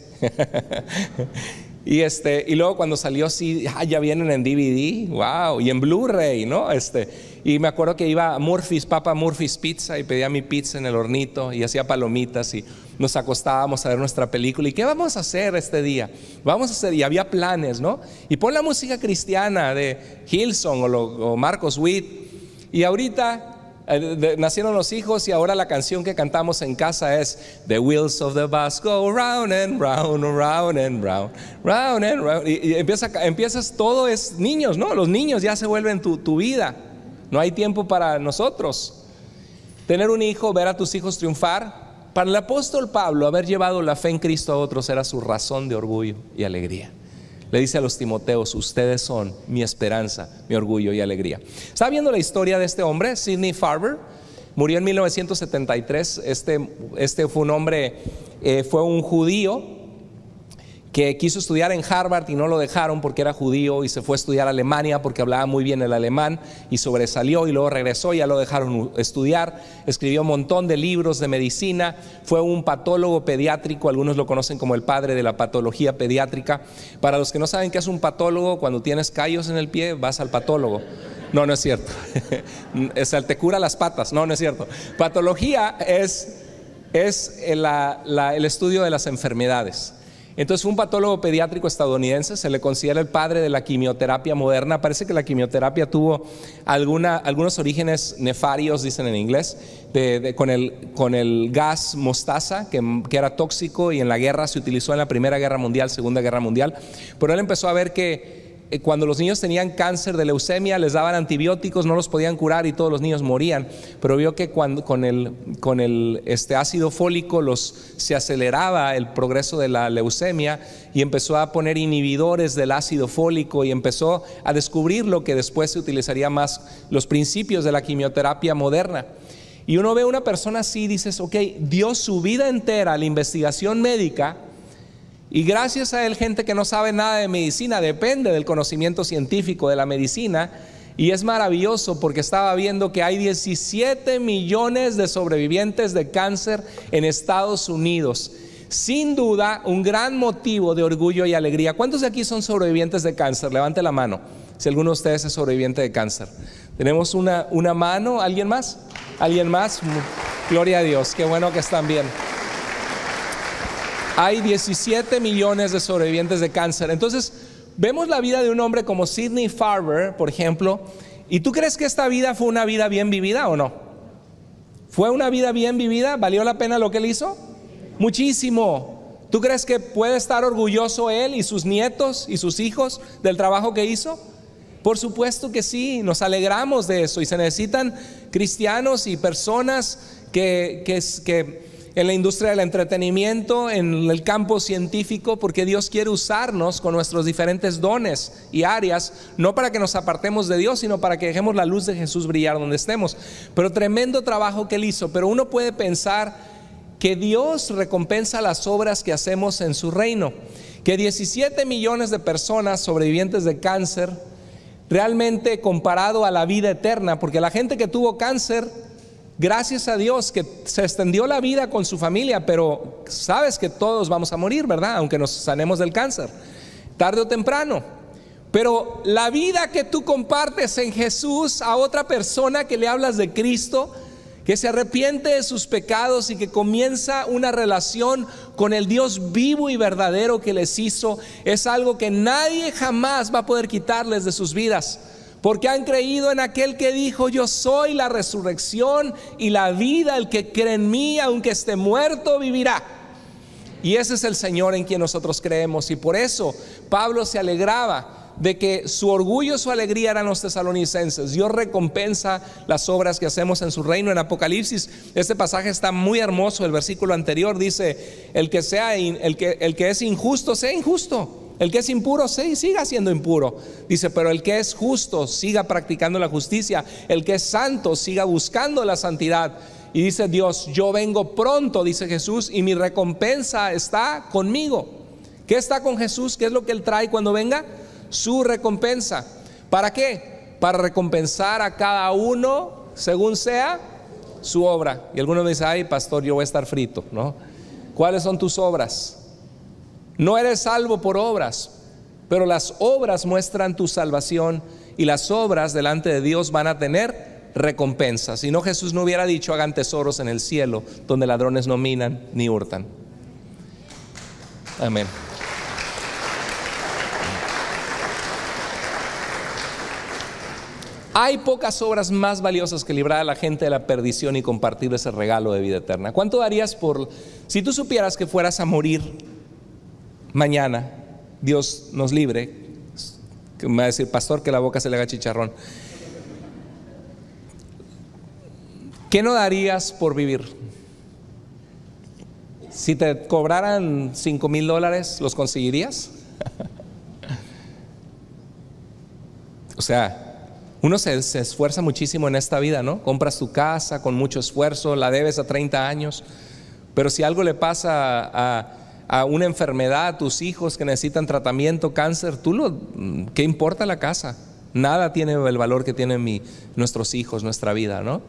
y luego cuando salió sí, ya vienen en DVD, wow, y en Blu-ray, ¿no? Y me acuerdo que iba a Papa Murphy's Pizza y pedía mi pizza en el hornito y hacía palomitas y nos acostábamos a ver nuestra película. ¿Y qué vamos a hacer este día? Vamos a hacer, y había planes, ¿no? Y pon la música cristiana de Hillsong o Marcos Witt. Y ahorita nacieron los hijos y ahora la canción que cantamos en casa es The wheels of the bus go round and round, round and round, round and round. Y empiezas, todo es niños, ¿no? Los niños ya se vuelven tu vida. No hay tiempo para nosotros. Tener un hijo, ver a tus hijos triunfar. Para el apóstol Pablo, haber llevado la fe en Cristo a otros era su razón de orgullo y alegría. Le dice a los Timoteos: ustedes son mi esperanza, mi orgullo y alegría. ¿Está viendo la historia de este hombre? Sidney Farber murió en 1973. Este fue un hombre, fue un judío que quiso estudiar en Harvard y no lo dejaron porque era judío, y se fue a estudiar a Alemania porque hablaba muy bien el alemán y sobresalió, y luego regresó y ya lo dejaron estudiar. Escribió un montón de libros de medicina. Fue un patólogo pediátrico, algunos lo conocen como el padre de la patología pediátrica. Para los que no saben qué es un patólogo, cuando tienes callos en el pie vas al patólogo. No es cierto. Te cura las patas. No es cierto. Patología es el estudio de las enfermedades. Entonces fue un patólogo pediátrico estadounidense. Se le considera el padre de la quimioterapia moderna. Parece que la quimioterapia tuvo algunos orígenes nefarios, dicen en inglés, con el gas mostaza, que era tóxico, y en la guerra se utilizó en la Primera Guerra Mundial, Segunda Guerra Mundial. Pero él empezó a ver que cuando los niños tenían cáncer de leucemia, les daban antibióticos, no los podían curar y todos los niños morían. Pero vio que con el ácido fólico se aceleraba el progreso de la leucemia, y empezó a poner inhibidores del ácido fólico, y empezó a descubrir lo que después se utilizaría más, los principios de la quimioterapia moderna. Y uno ve a una persona así y dices: ok, dio su vida entera a la investigación médica. Y gracias a él, gente que no sabe nada de medicina depende del conocimiento científico de la medicina. Y es maravilloso porque estaba viendo que hay 17 millones de sobrevivientes de cáncer en Estados Unidos. Sin duda, un gran motivo de orgullo y alegría. ¿Cuántos de aquí son sobrevivientes de cáncer? Levante la mano si alguno de ustedes es sobreviviente de cáncer. Tenemos una mano. ¿Alguien más? ¿Alguien más? Gloria a Dios, qué bueno que están bien. Hay 17 millones de sobrevivientes de cáncer. Entonces, vemos la vida de un hombre como Sidney Farber, por ejemplo. ¿Y tú crees que esta vida fue una vida bien vivida o no? ¿Fue una vida bien vivida? ¿Valió la pena lo que él hizo? Muchísimo. ¿Tú crees que puede estar orgulloso él y sus nietos y sus hijos del trabajo que hizo? Por supuesto que sí, nos alegramos de eso, y se necesitan cristianos y personas que en la industria del entretenimiento, en el campo científico, porque Dios quiere usarnos con nuestros diferentes dones y áreas, no para que nos apartemos de Dios, sino para que dejemos la luz de Jesús brillar donde estemos. Pero tremendo trabajo que él hizo. Pero uno puede pensar que Dios recompensa las obras que hacemos en su reino, que 17 millones de personas sobrevivientes de cáncer, realmente comparado a la vida eterna, porque la gente que tuvo cáncer, gracias a Dios que se extendió la vida con su familia, pero sabes que todos vamos a morir, ¿verdad? Aunque nos sanemos del cáncer, tarde o temprano. Pero la vida que tú compartes en Jesús a otra persona, que le hablas de Cristo, que se arrepiente de sus pecados y que comienza una relación con el Dios vivo y verdadero que les hizo, es algo que nadie jamás va a poder quitarles de sus vidas, porque han creído en aquel que dijo: yo soy la resurrección y la vida, el que cree en mí, aunque esté muerto, vivirá. Y ese es el Señor en quien nosotros creemos. Y por eso Pablo se alegraba de que su orgullo, su alegría eran los tesalonicenses. Dios recompensa las obras que hacemos en su reino. En Apocalipsis, este pasaje está muy hermoso. El versículo anterior dice: el que es injusto, sea injusto; el que es impuro, siga siendo impuro. Dice: pero el que es justo, siga practicando la justicia; el que es santo, siga buscando la santidad. Y dice Dios: yo vengo pronto, dice Jesús, y mi recompensa está conmigo. ¿Qué está con Jesús? ¿Qué es lo que Él trae cuando venga? Su recompensa. ¿Para qué? Para recompensar a cada uno según sea su obra. Y algunos me dicen: ay, pastor, yo voy a estar frito, ¿no? ¿Cuáles son tus obras? No eres salvo por obras, pero las obras muestran tu salvación, y las obras delante de Dios van a tener recompensa. Si no, Jesús no hubiera dicho: hagan tesoros en el cielo, donde ladrones no minan ni hurtan. Amén. Hay pocas obras más valiosas que librar a la gente de la perdición y compartir ese regalo de vida eterna. ¿Cuánto darías si tú supieras que fueras a morir mañana? Dios nos libre. Me va a decir: pastor, que la boca se le haga chicharrón. ¿Qué no darías por vivir? Si te cobraran $5,000, ¿los conseguirías? O sea, uno se esfuerza muchísimo en esta vida, ¿no? Compras tu casa con mucho esfuerzo, la debes a 30 años, pero si algo le pasa a una enfermedad, a tus hijos que necesitan tratamiento, cáncer, ¿qué importa la casa? Nada tiene el valor que tienen nuestros hijos, nuestra vida, ¿no?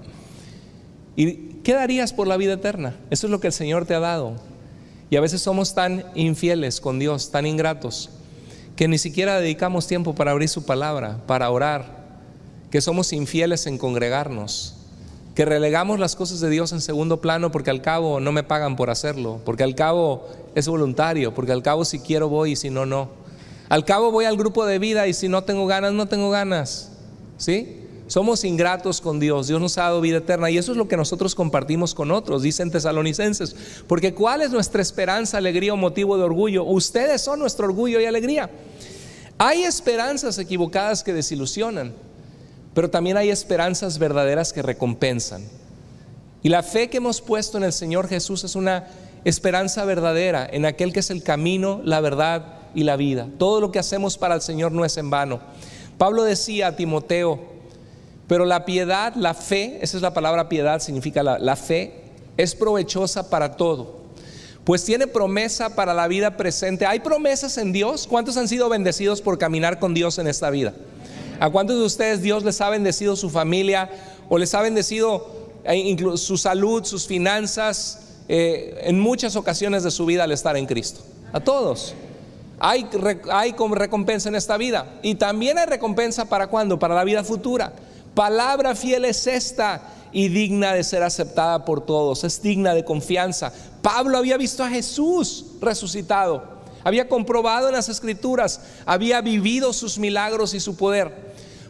¿Y qué darías por la vida eterna? Eso es lo que el Señor te ha dado. Y a veces somos tan infieles con Dios, tan ingratos, que ni siquiera dedicamos tiempo para abrir su palabra, para orar, que somos infieles en congregarnos, que relegamos las cosas de Dios en segundo plano, porque al cabo no me pagan por hacerlo, porque al cabo es voluntario, porque al cabo si quiero voy y si no, no. Al cabo voy al grupo de vida y si no tengo ganas, no tengo ganas. ¿Sí? Somos ingratos con Dios. Dios nos ha dado vida eterna, y eso es lo que nosotros compartimos con otros, dicen Tesalonicenses. Porque ¿cuál es nuestra esperanza, alegría o motivo de orgullo? Ustedes son nuestro orgullo y alegría. Hay esperanzas equivocadas que desilusionan, pero también hay esperanzas verdaderas que recompensan. Y la fe que hemos puesto en el Señor Jesús es una esperanza verdadera en aquel que es el camino, la verdad y la vida. Todo lo que hacemos para el Señor no es en vano. Pablo decía a Timoteo: pero la piedad, la fe, esa es la palabra piedad, significa la fe, es provechosa para todo, pues tiene promesa para la vida presente. ¿Hay promesas en Dios? ¿Cuántos han sido bendecidos por caminar con Dios en esta vida? ¿A cuántos de ustedes Dios les ha bendecido su familia, o les ha bendecido su salud, sus finanzas, en muchas ocasiones de su vida al estar en Cristo? A todos. Hay recompensa en esta vida, y también hay recompensa ¿para cuándo? Para la vida futura. Palabra fiel es esta y digna de ser aceptada por todos, es digna de confianza. Pablo había visto a Jesús resucitado, había comprobado en las Escrituras, había vivido sus milagros y su poder.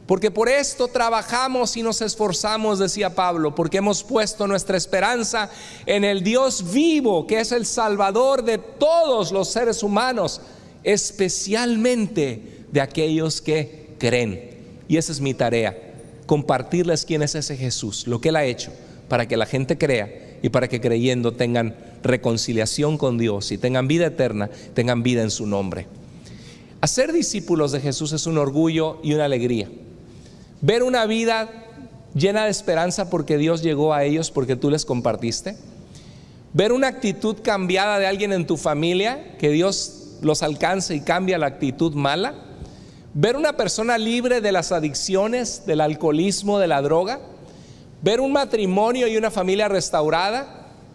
Porque por esto trabajamos y nos esforzamos, decía Pablo, porque hemos puesto nuestra esperanza en el Dios vivo, que es el Salvador de todos los seres humanos, especialmente de aquellos que creen. Y esa es mi tarea, compartirles quién es ese Jesús, lo que Él ha hecho, para que la gente crea y para que creyendo tengan reconciliación con Dios y tengan vida eterna, tengan vida en su nombre. Hacer discípulos de Jesús es un orgullo y una alegría. Ver una vida llena de esperanza porque Dios llegó a ellos, porque tú les compartiste. Ver una actitud cambiada de alguien en tu familia, que Dios los alcance y cambia la actitud mala. Ver una persona libre de las adicciones, del alcoholismo, de la droga. Ver un matrimonio y una familia restaurada.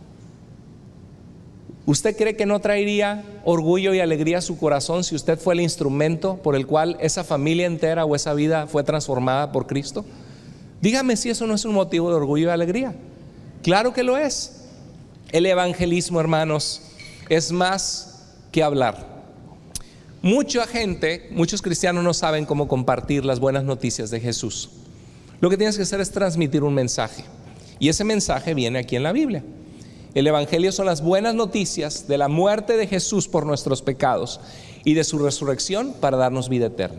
¿Usted cree que no traería orgullo y alegría a su corazón si usted fue el instrumento por el cual esa familia entera o esa vida fue transformada por Cristo? Dígame si eso no es un motivo de orgullo y alegría. Claro que lo es. El evangelismo, hermanos, es más que hablar. Mucha gente, muchos cristianos no saben cómo compartir las buenas noticias de Jesús. Lo que tienes que hacer es transmitir un mensaje, y ese mensaje viene aquí en la Biblia. El evangelio son las buenas noticias de la muerte de Jesús por nuestros pecados y de su resurrección para darnos vida eterna.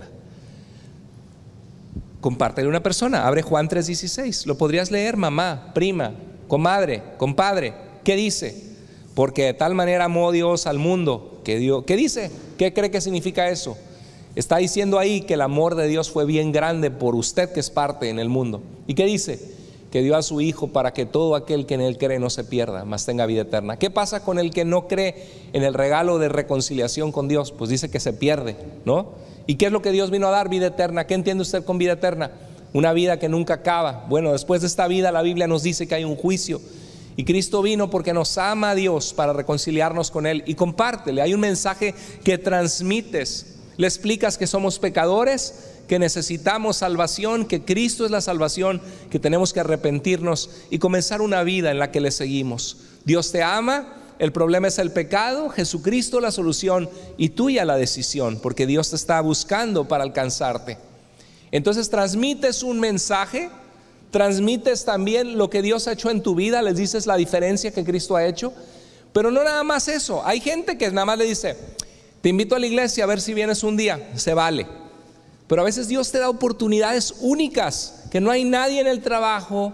Compártele a una persona. Abre Juan 3:16. Lo podrías leer, mamá, prima, comadre, compadre. ¿Qué dice? Porque de tal manera amó Dios al mundo que dio. ¿Qué dice? ¿Qué cree que significa eso? Está diciendo ahí que el amor de Dios fue bien grande por usted que es parte en el mundo. ¿Y qué dice? Que dio a su Hijo para que todo aquel que en Él cree no se pierda, mas tenga vida eterna. ¿Qué pasa con el que no cree en el regalo de reconciliación con Dios? Pues dice que se pierde, ¿no? ¿Y qué es lo que Dios vino a dar? Vida eterna. ¿Qué entiende usted con vida eterna? Una vida que nunca acaba. Bueno, después de esta vida la Biblia nos dice que hay un juicio. Y Cristo vino porque nos ama a Dios para reconciliarnos con Él. Y compártele, hay un mensaje que transmites. Le explicas que somos pecadores, que necesitamos salvación, que Cristo es la salvación, que tenemos que arrepentirnos y comenzar una vida en la que le seguimos. Dios te ama, el problema es el pecado, Jesucristo la solución y tuya la decisión, porque Dios te está buscando para alcanzarte. Entonces transmites un mensaje, transmites también lo que Dios ha hecho en tu vida, les dices la diferencia que Cristo ha hecho, pero no nada más eso. Hay gente que nada más le dice: te invito a la iglesia a ver si vienes un día. Se vale. Pero a veces Dios te da oportunidades únicas, que no hay nadie en el trabajo,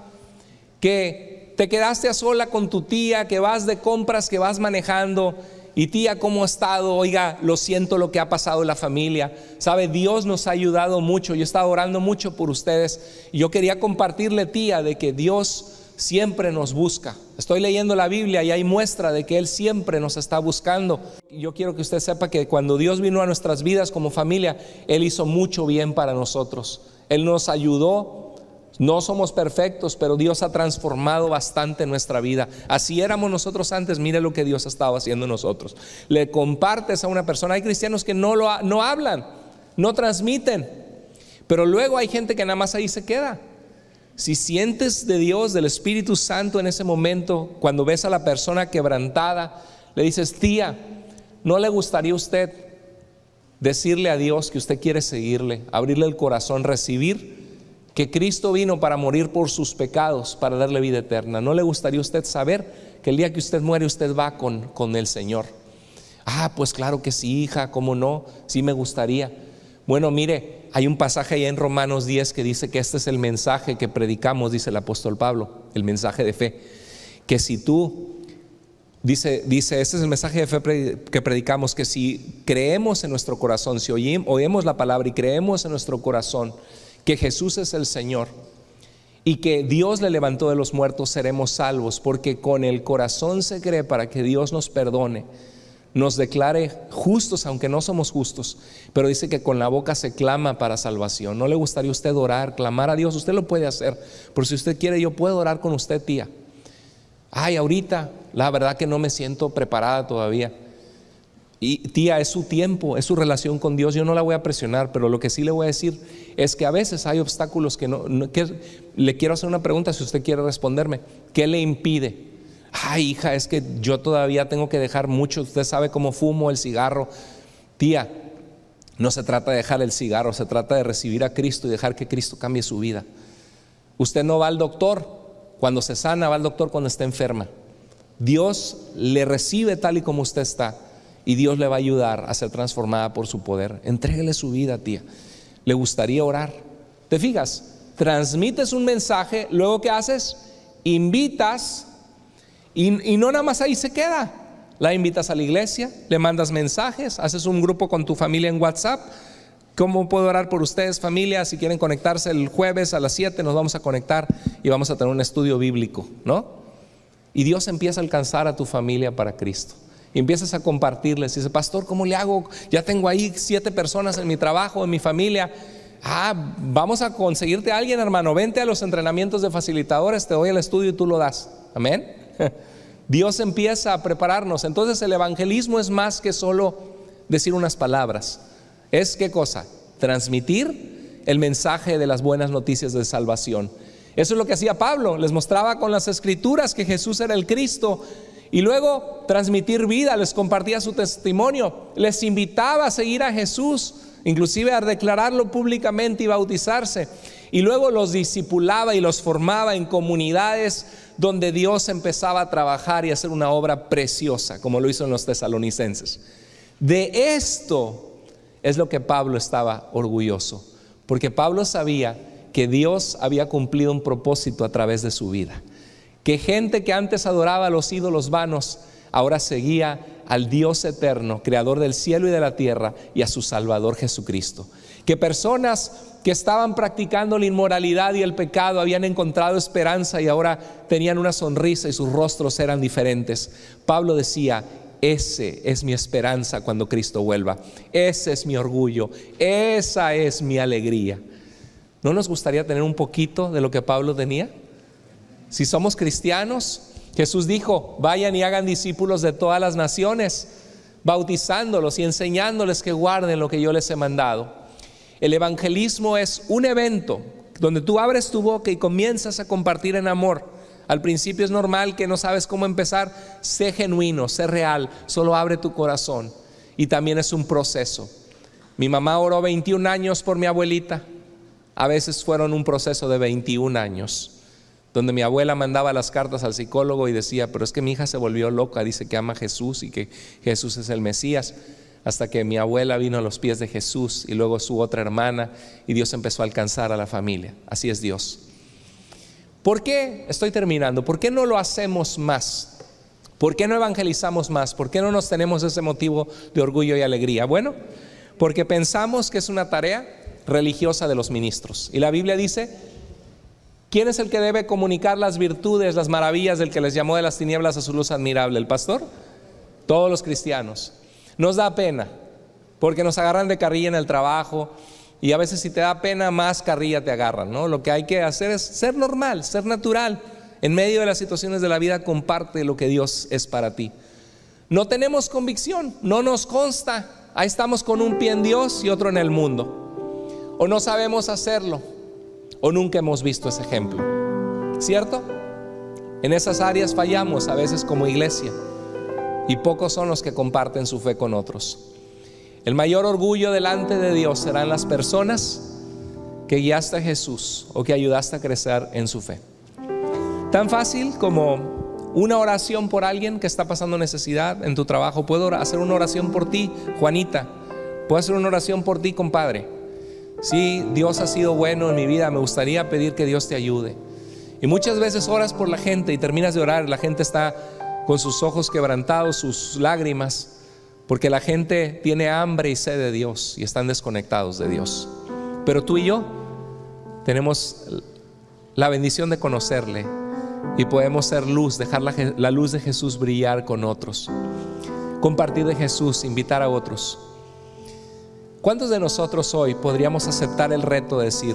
que te quedaste a sola con tu tía, que vas de compras, que vas manejando, y tía, ¿cómo ha estado? Oiga, lo siento lo que ha pasado en la familia. Sabe, Dios nos ha ayudado mucho. Yo he estado orando mucho por ustedes y yo quería compartirle, tía, de que Dios siempre nos busca. Estoy leyendo la Biblia y hay muestra de que Él siempre nos está buscando. Yo quiero que usted sepa que cuando Dios vino a nuestras vidas como familia, Él hizo mucho bien para nosotros. Él nos ayudó. No somos perfectos, pero Dios ha transformado bastante nuestra vida. Así éramos nosotros antes. Mire lo que Dios ha estado haciendo en nosotros. Le compartes a una persona. Hay cristianos que no hablan, no transmiten, pero luego hay gente que nada más ahí se queda. Si sientes de Dios, del Espíritu Santo en ese momento, cuando ves a la persona quebrantada, le dices: tía, ¿no le gustaría a usted decirle a Dios que usted quiere seguirle, abrirle el corazón, recibir que Cristo vino para morir por sus pecados, para darle vida eterna? ¿No le gustaría a usted saber que el día que usted muere, usted va con el Señor? Ah, pues claro que sí, hija, ¿cómo no? Sí me gustaría. Bueno, mire, hay un pasaje ahí en Romanos 10 que dice que este es el mensaje que predicamos, dice el apóstol Pablo, el mensaje de fe. Que si tú, dice, este es el mensaje de fe que predicamos, que si creemos en nuestro corazón, si oímos la palabra y creemos en nuestro corazón que Jesús es el Señor y que Dios le levantó de los muertos, seremos salvos. Porque con el corazón se cree para que Dios nos perdone, nos declare justos, aunque no somos justos, pero dice que con la boca se clama para salvación. ¿No le gustaría a usted orar, clamar a Dios? Usted lo puede hacer, pero si usted quiere, yo puedo orar con usted, tía. Ay, ahorita la verdad que no me siento preparada todavía. Y tía, es su tiempo, es su relación con Dios. Yo no la voy a presionar, pero lo que sí le voy a decir es que a veces hay obstáculos que le quiero hacer una pregunta, si usted quiere responderme. ¿Qué le impide? Ay, hija, es que yo todavía tengo que dejar mucho. Usted sabe cómo fumo, el cigarro. Tía, No se trata de dejar el cigarro, se trata de recibir a Cristo y dejar que Cristo cambie su vida. Usted no va al doctor cuando se sana, va al doctor cuando está enferma. Dios le recibe tal y como usted está y Dios le va a ayudar a ser transformada por su poder. Entréguele su vida, tía. ¿Le gustaría orar? ¿Te fijas? Transmites un mensaje, luego ¿qué haces? Invitas y no nada más ahí se queda. La invitas a la iglesia, le mandas mensajes, haces un grupo con tu familia en WhatsApp. ¿Cómo puedo orar por ustedes, familia? Si quieren conectarse el jueves a las 7 nos vamos a conectar y vamos a tener un estudio bíblico, ¿no? Y Dios empieza a alcanzar a tu familia para Cristo. Y empiezas a compartirles. Y dice, pastor, ¿cómo le hago? Ya tengo ahí 7 personas en mi trabajo, en mi familia. Vamos a conseguirte a alguien, hermano. Vente a los entrenamientos de facilitadores, te doy el estudio y tú lo das. Amén. Dios empieza a prepararnos. Entonces el evangelismo es más que solo decir unas palabras. Es ¿qué cosa? Transmitir el mensaje de las buenas noticias de salvación. Eso es lo que hacía Pablo. Les mostraba con las escrituras que Jesús era el Cristo. Y luego transmitir vida, les compartía su testimonio, les invitaba a seguir a Jesús, inclusive a declararlo públicamente y bautizarse. Y luego los discipulaba y los formaba en comunidades donde Dios empezaba a trabajar y a hacer una obra preciosa, como lo hizo en los tesalonicenses. De esto es lo que Pablo estaba orgulloso, porque Pablo sabía que Dios había cumplido un propósito a través de su vida. Que gente que antes adoraba a los ídolos vanos, ahora seguía al Dios eterno, creador del cielo y de la tierra, y a su Salvador Jesucristo. Que personas que estaban practicando la inmoralidad y el pecado habían encontrado esperanza y ahora tenían una sonrisa y sus rostros eran diferentes. Pablo decía, ese es mi esperanza cuando Cristo vuelva. Ese es mi orgullo, esa es mi alegría. ¿No nos gustaría tener un poquito de lo que Pablo tenía? Si somos cristianos, Jesús dijo, vayan y hagan discípulos de todas las naciones, bautizándolos y enseñándoles que guarden lo que yo les he mandado. El evangelismo es un evento donde tú abres tu boca y comienzas a compartir en amor. Al principio es normal que no sabes cómo empezar. Sé genuino, sé real, solo abre tu corazón. Y también es un proceso. Mi mamá oró 21 años por mi abuelita. A veces fueron un proceso de 21 años. Donde mi abuela mandaba las cartas al psicólogo y decía, pero es que mi hija se volvió loca, dice que ama a Jesús y que Jesús es el Mesías. Hasta que mi abuela vino a los pies de Jesús y luego su otra hermana y Dios empezó a alcanzar a la familia. Así es Dios. ¿Por qué? Estoy terminando. ¿Por qué no lo hacemos más? ¿Por qué no evangelizamos más? ¿Por qué no nos tenemos ese motivo de orgullo y alegría? Bueno, porque pensamos que es una tarea religiosa de los ministros. Y la Biblia dice, ¿quién es el que debe comunicar las virtudes, las maravillas del que les llamó de las tinieblas a su luz admirable? ¿El pastor? Todos los cristianos. Nos da pena, porque nos agarran de carrilla en el trabajo y a veces si te da pena más carrilla te agarran, ¿no? Lo que hay que hacer es ser normal, ser natural. En medio de las situaciones de la vida comparte lo que Dios es para ti. No tenemos convicción, no nos consta. Ahí estamos con un pie en Dios y otro en el mundo. O no sabemos hacerlo, o nunca hemos visto ese ejemplo, ¿cierto? En esas áreas fallamos a veces como iglesia y pocos son los que comparten su fe con otros. El mayor orgullo delante de Dios serán las personas que guiaste a Jesús o que ayudaste a crecer en su fe. Tan fácil como una oración por alguien que está pasando necesidad en tu trabajo. Puedo hacer una oración por ti, Juanita. Puedo hacer una oración por ti, compadre. Sí, Dios ha sido bueno en mi vida, me gustaría pedir que Dios te ayude. Y muchas veces oras por la gente y terminas de orar, la gente está con sus ojos quebrantados, sus lágrimas, porque la gente tiene hambre y sed de Dios y están desconectados de Dios. Pero tú y yo tenemos la bendición de conocerle y podemos ser luz, dejar la luz de Jesús brillar con otros, compartir de Jesús, invitar a otros. ¿Cuántos de nosotros hoy podríamos aceptar el reto de decir,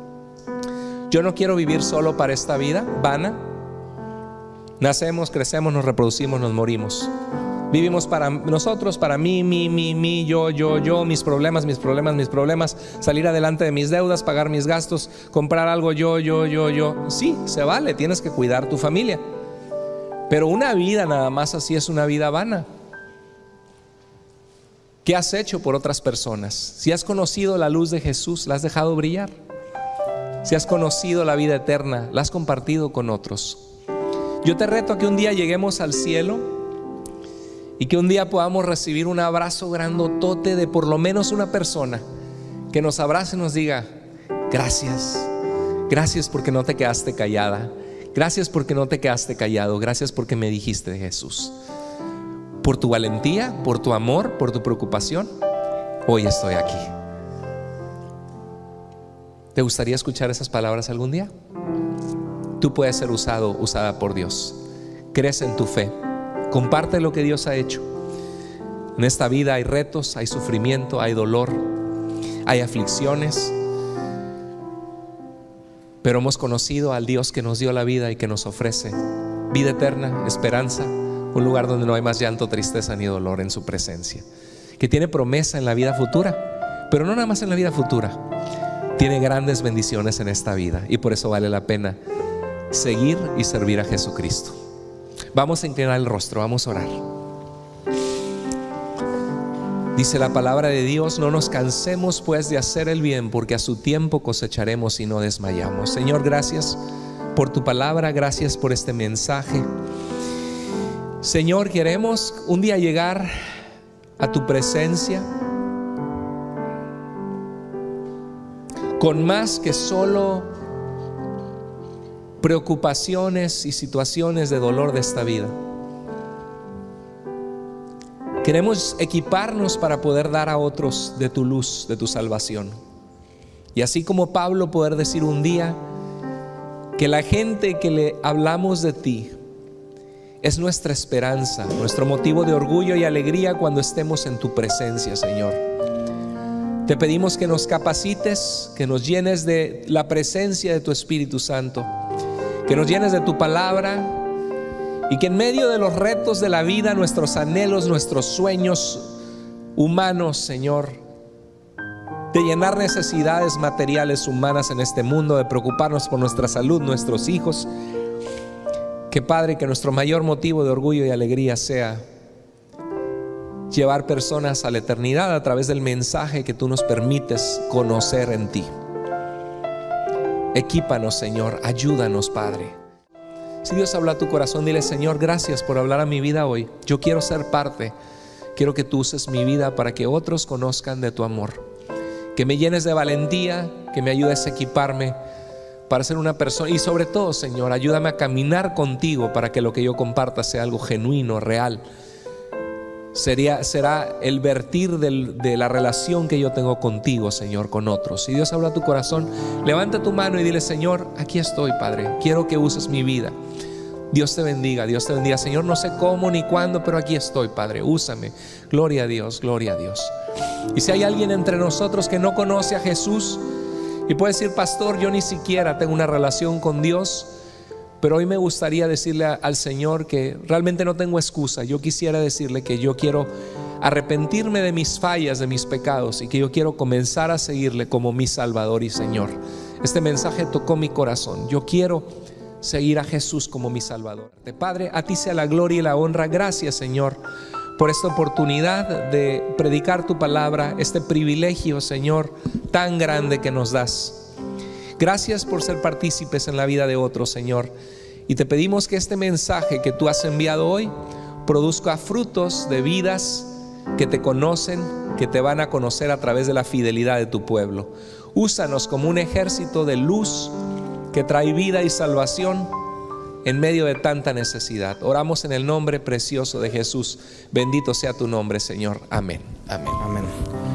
yo no quiero vivir solo para esta vida vana? Nacemos, crecemos, nos reproducimos, nos morimos. Vivimos para nosotros, para mí, yo, mis problemas, salir adelante de mis deudas, pagar mis gastos, comprar algo, yo. Sí, se vale, tienes que cuidar tu familia. Pero una vida nada más así es una vida vana. ¿Qué has hecho por otras personas? Si has conocido la luz de Jesús, ¿la has dejado brillar? Si has conocido la vida eterna, ¿la has compartido con otros? Yo te reto a que un día lleguemos al cielo y que un día podamos recibir un abrazo grandotote de por lo menos una persona que nos abrace y nos diga: gracias, gracias porque no te quedaste callada, gracias porque no te quedaste callado, gracias porque me dijiste de Jesús. Por tu valentía, por tu amor, por tu preocupación, hoy estoy aquí. ¿Te gustaría escuchar esas palabras algún día? Tú puedes ser usada por Dios. Crece en tu fe, comparte lo que Dios ha hecho. En esta vida hay retos, hay sufrimiento, hay dolor, hay aflicciones, pero hemos conocido al Dios que nos dio la vida y que nos ofrece vida eterna, esperanza, un lugar donde no hay más llanto, tristeza ni dolor en su presencia, que tiene promesa en la vida futura, pero no nada más en la vida futura, tiene grandes bendiciones en esta vida, y por eso vale la pena seguir y servir a Jesucristo. Vamos a inclinar el rostro, vamos a orar. Dice la palabra de Dios: no nos cansemos pues de hacer el bien, porque a su tiempo cosecharemos y no desmayamos. Señor, gracias por tu palabra, gracias por este mensaje. Señor, queremos un día llegar a tu presencia con más que solo preocupaciones y situaciones de dolor de esta vida. Queremos equiparnos para poder dar a otros de tu luz, de tu salvación. Y así como Pablo, poder decir un día que la gente que le hablamos de ti es nuestra esperanza, nuestro motivo de orgullo y alegría cuando estemos en tu presencia, Señor. Te pedimos que nos capacites, que nos llenes de la presencia de tu Espíritu Santo, que nos llenes de tu palabra, y que en medio de los retos de la vida, nuestros anhelos, nuestros sueños humanos, Señor, de llenar necesidades materiales humanas en este mundo, de preocuparnos por nuestra salud, nuestros hijos, que Padre, que nuestro mayor motivo de orgullo y alegría sea llevar personas a la eternidad a través del mensaje que tú nos permites conocer en ti. Equípanos, Señor, ayúdanos, Padre. Si Dios habla a tu corazón, dile: Señor, gracias por hablar a mi vida hoy. Yo quiero ser parte, quiero que tú uses mi vida para que otros conozcan de tu amor, que me llenes de valentía, que me ayudes a equiparme para ser una persona, y sobre todo, Señor, ayúdame a caminar contigo para que lo que yo comparta sea algo genuino, real. Será el vertir de la relación que yo tengo contigo, Señor, con otros. Si Dios habla a tu corazón, levanta tu mano y dile: Señor, aquí estoy, Padre, quiero que uses mi vida. Dios te bendiga, Dios te bendiga. Señor, no sé cómo ni cuándo, pero aquí estoy, Padre, úsame. Gloria a Dios, gloria a Dios. Y si hay alguien entre nosotros que no conoce a Jesús y puede decir: pastor, yo ni siquiera tengo una relación con Dios, pero hoy me gustaría decirle al Señor que realmente no tengo excusa. Yo quisiera decirle que yo quiero arrepentirme de mis fallas, de mis pecados, y que yo quiero comenzar a seguirle como mi Salvador y Señor. Este mensaje tocó mi corazón. Yo quiero seguir a Jesús como mi Salvador. Padre, a ti sea la gloria y la honra. Gracias, Señor, por esta oportunidad de predicar tu palabra, este privilegio, Señor, tan grande que nos das. Gracias por ser partícipes en la vida de otros, Señor. Y te pedimos que este mensaje que tú has enviado hoy produzca frutos de vidas que te conocen, que te van a conocer a través de la fidelidad de tu pueblo. Úsanos como un ejército de luz que trae vida y salvación en medio de tanta necesidad. Oramos en el nombre precioso de Jesús. Bendito sea tu nombre, Señor. Amén. Amén. Amén.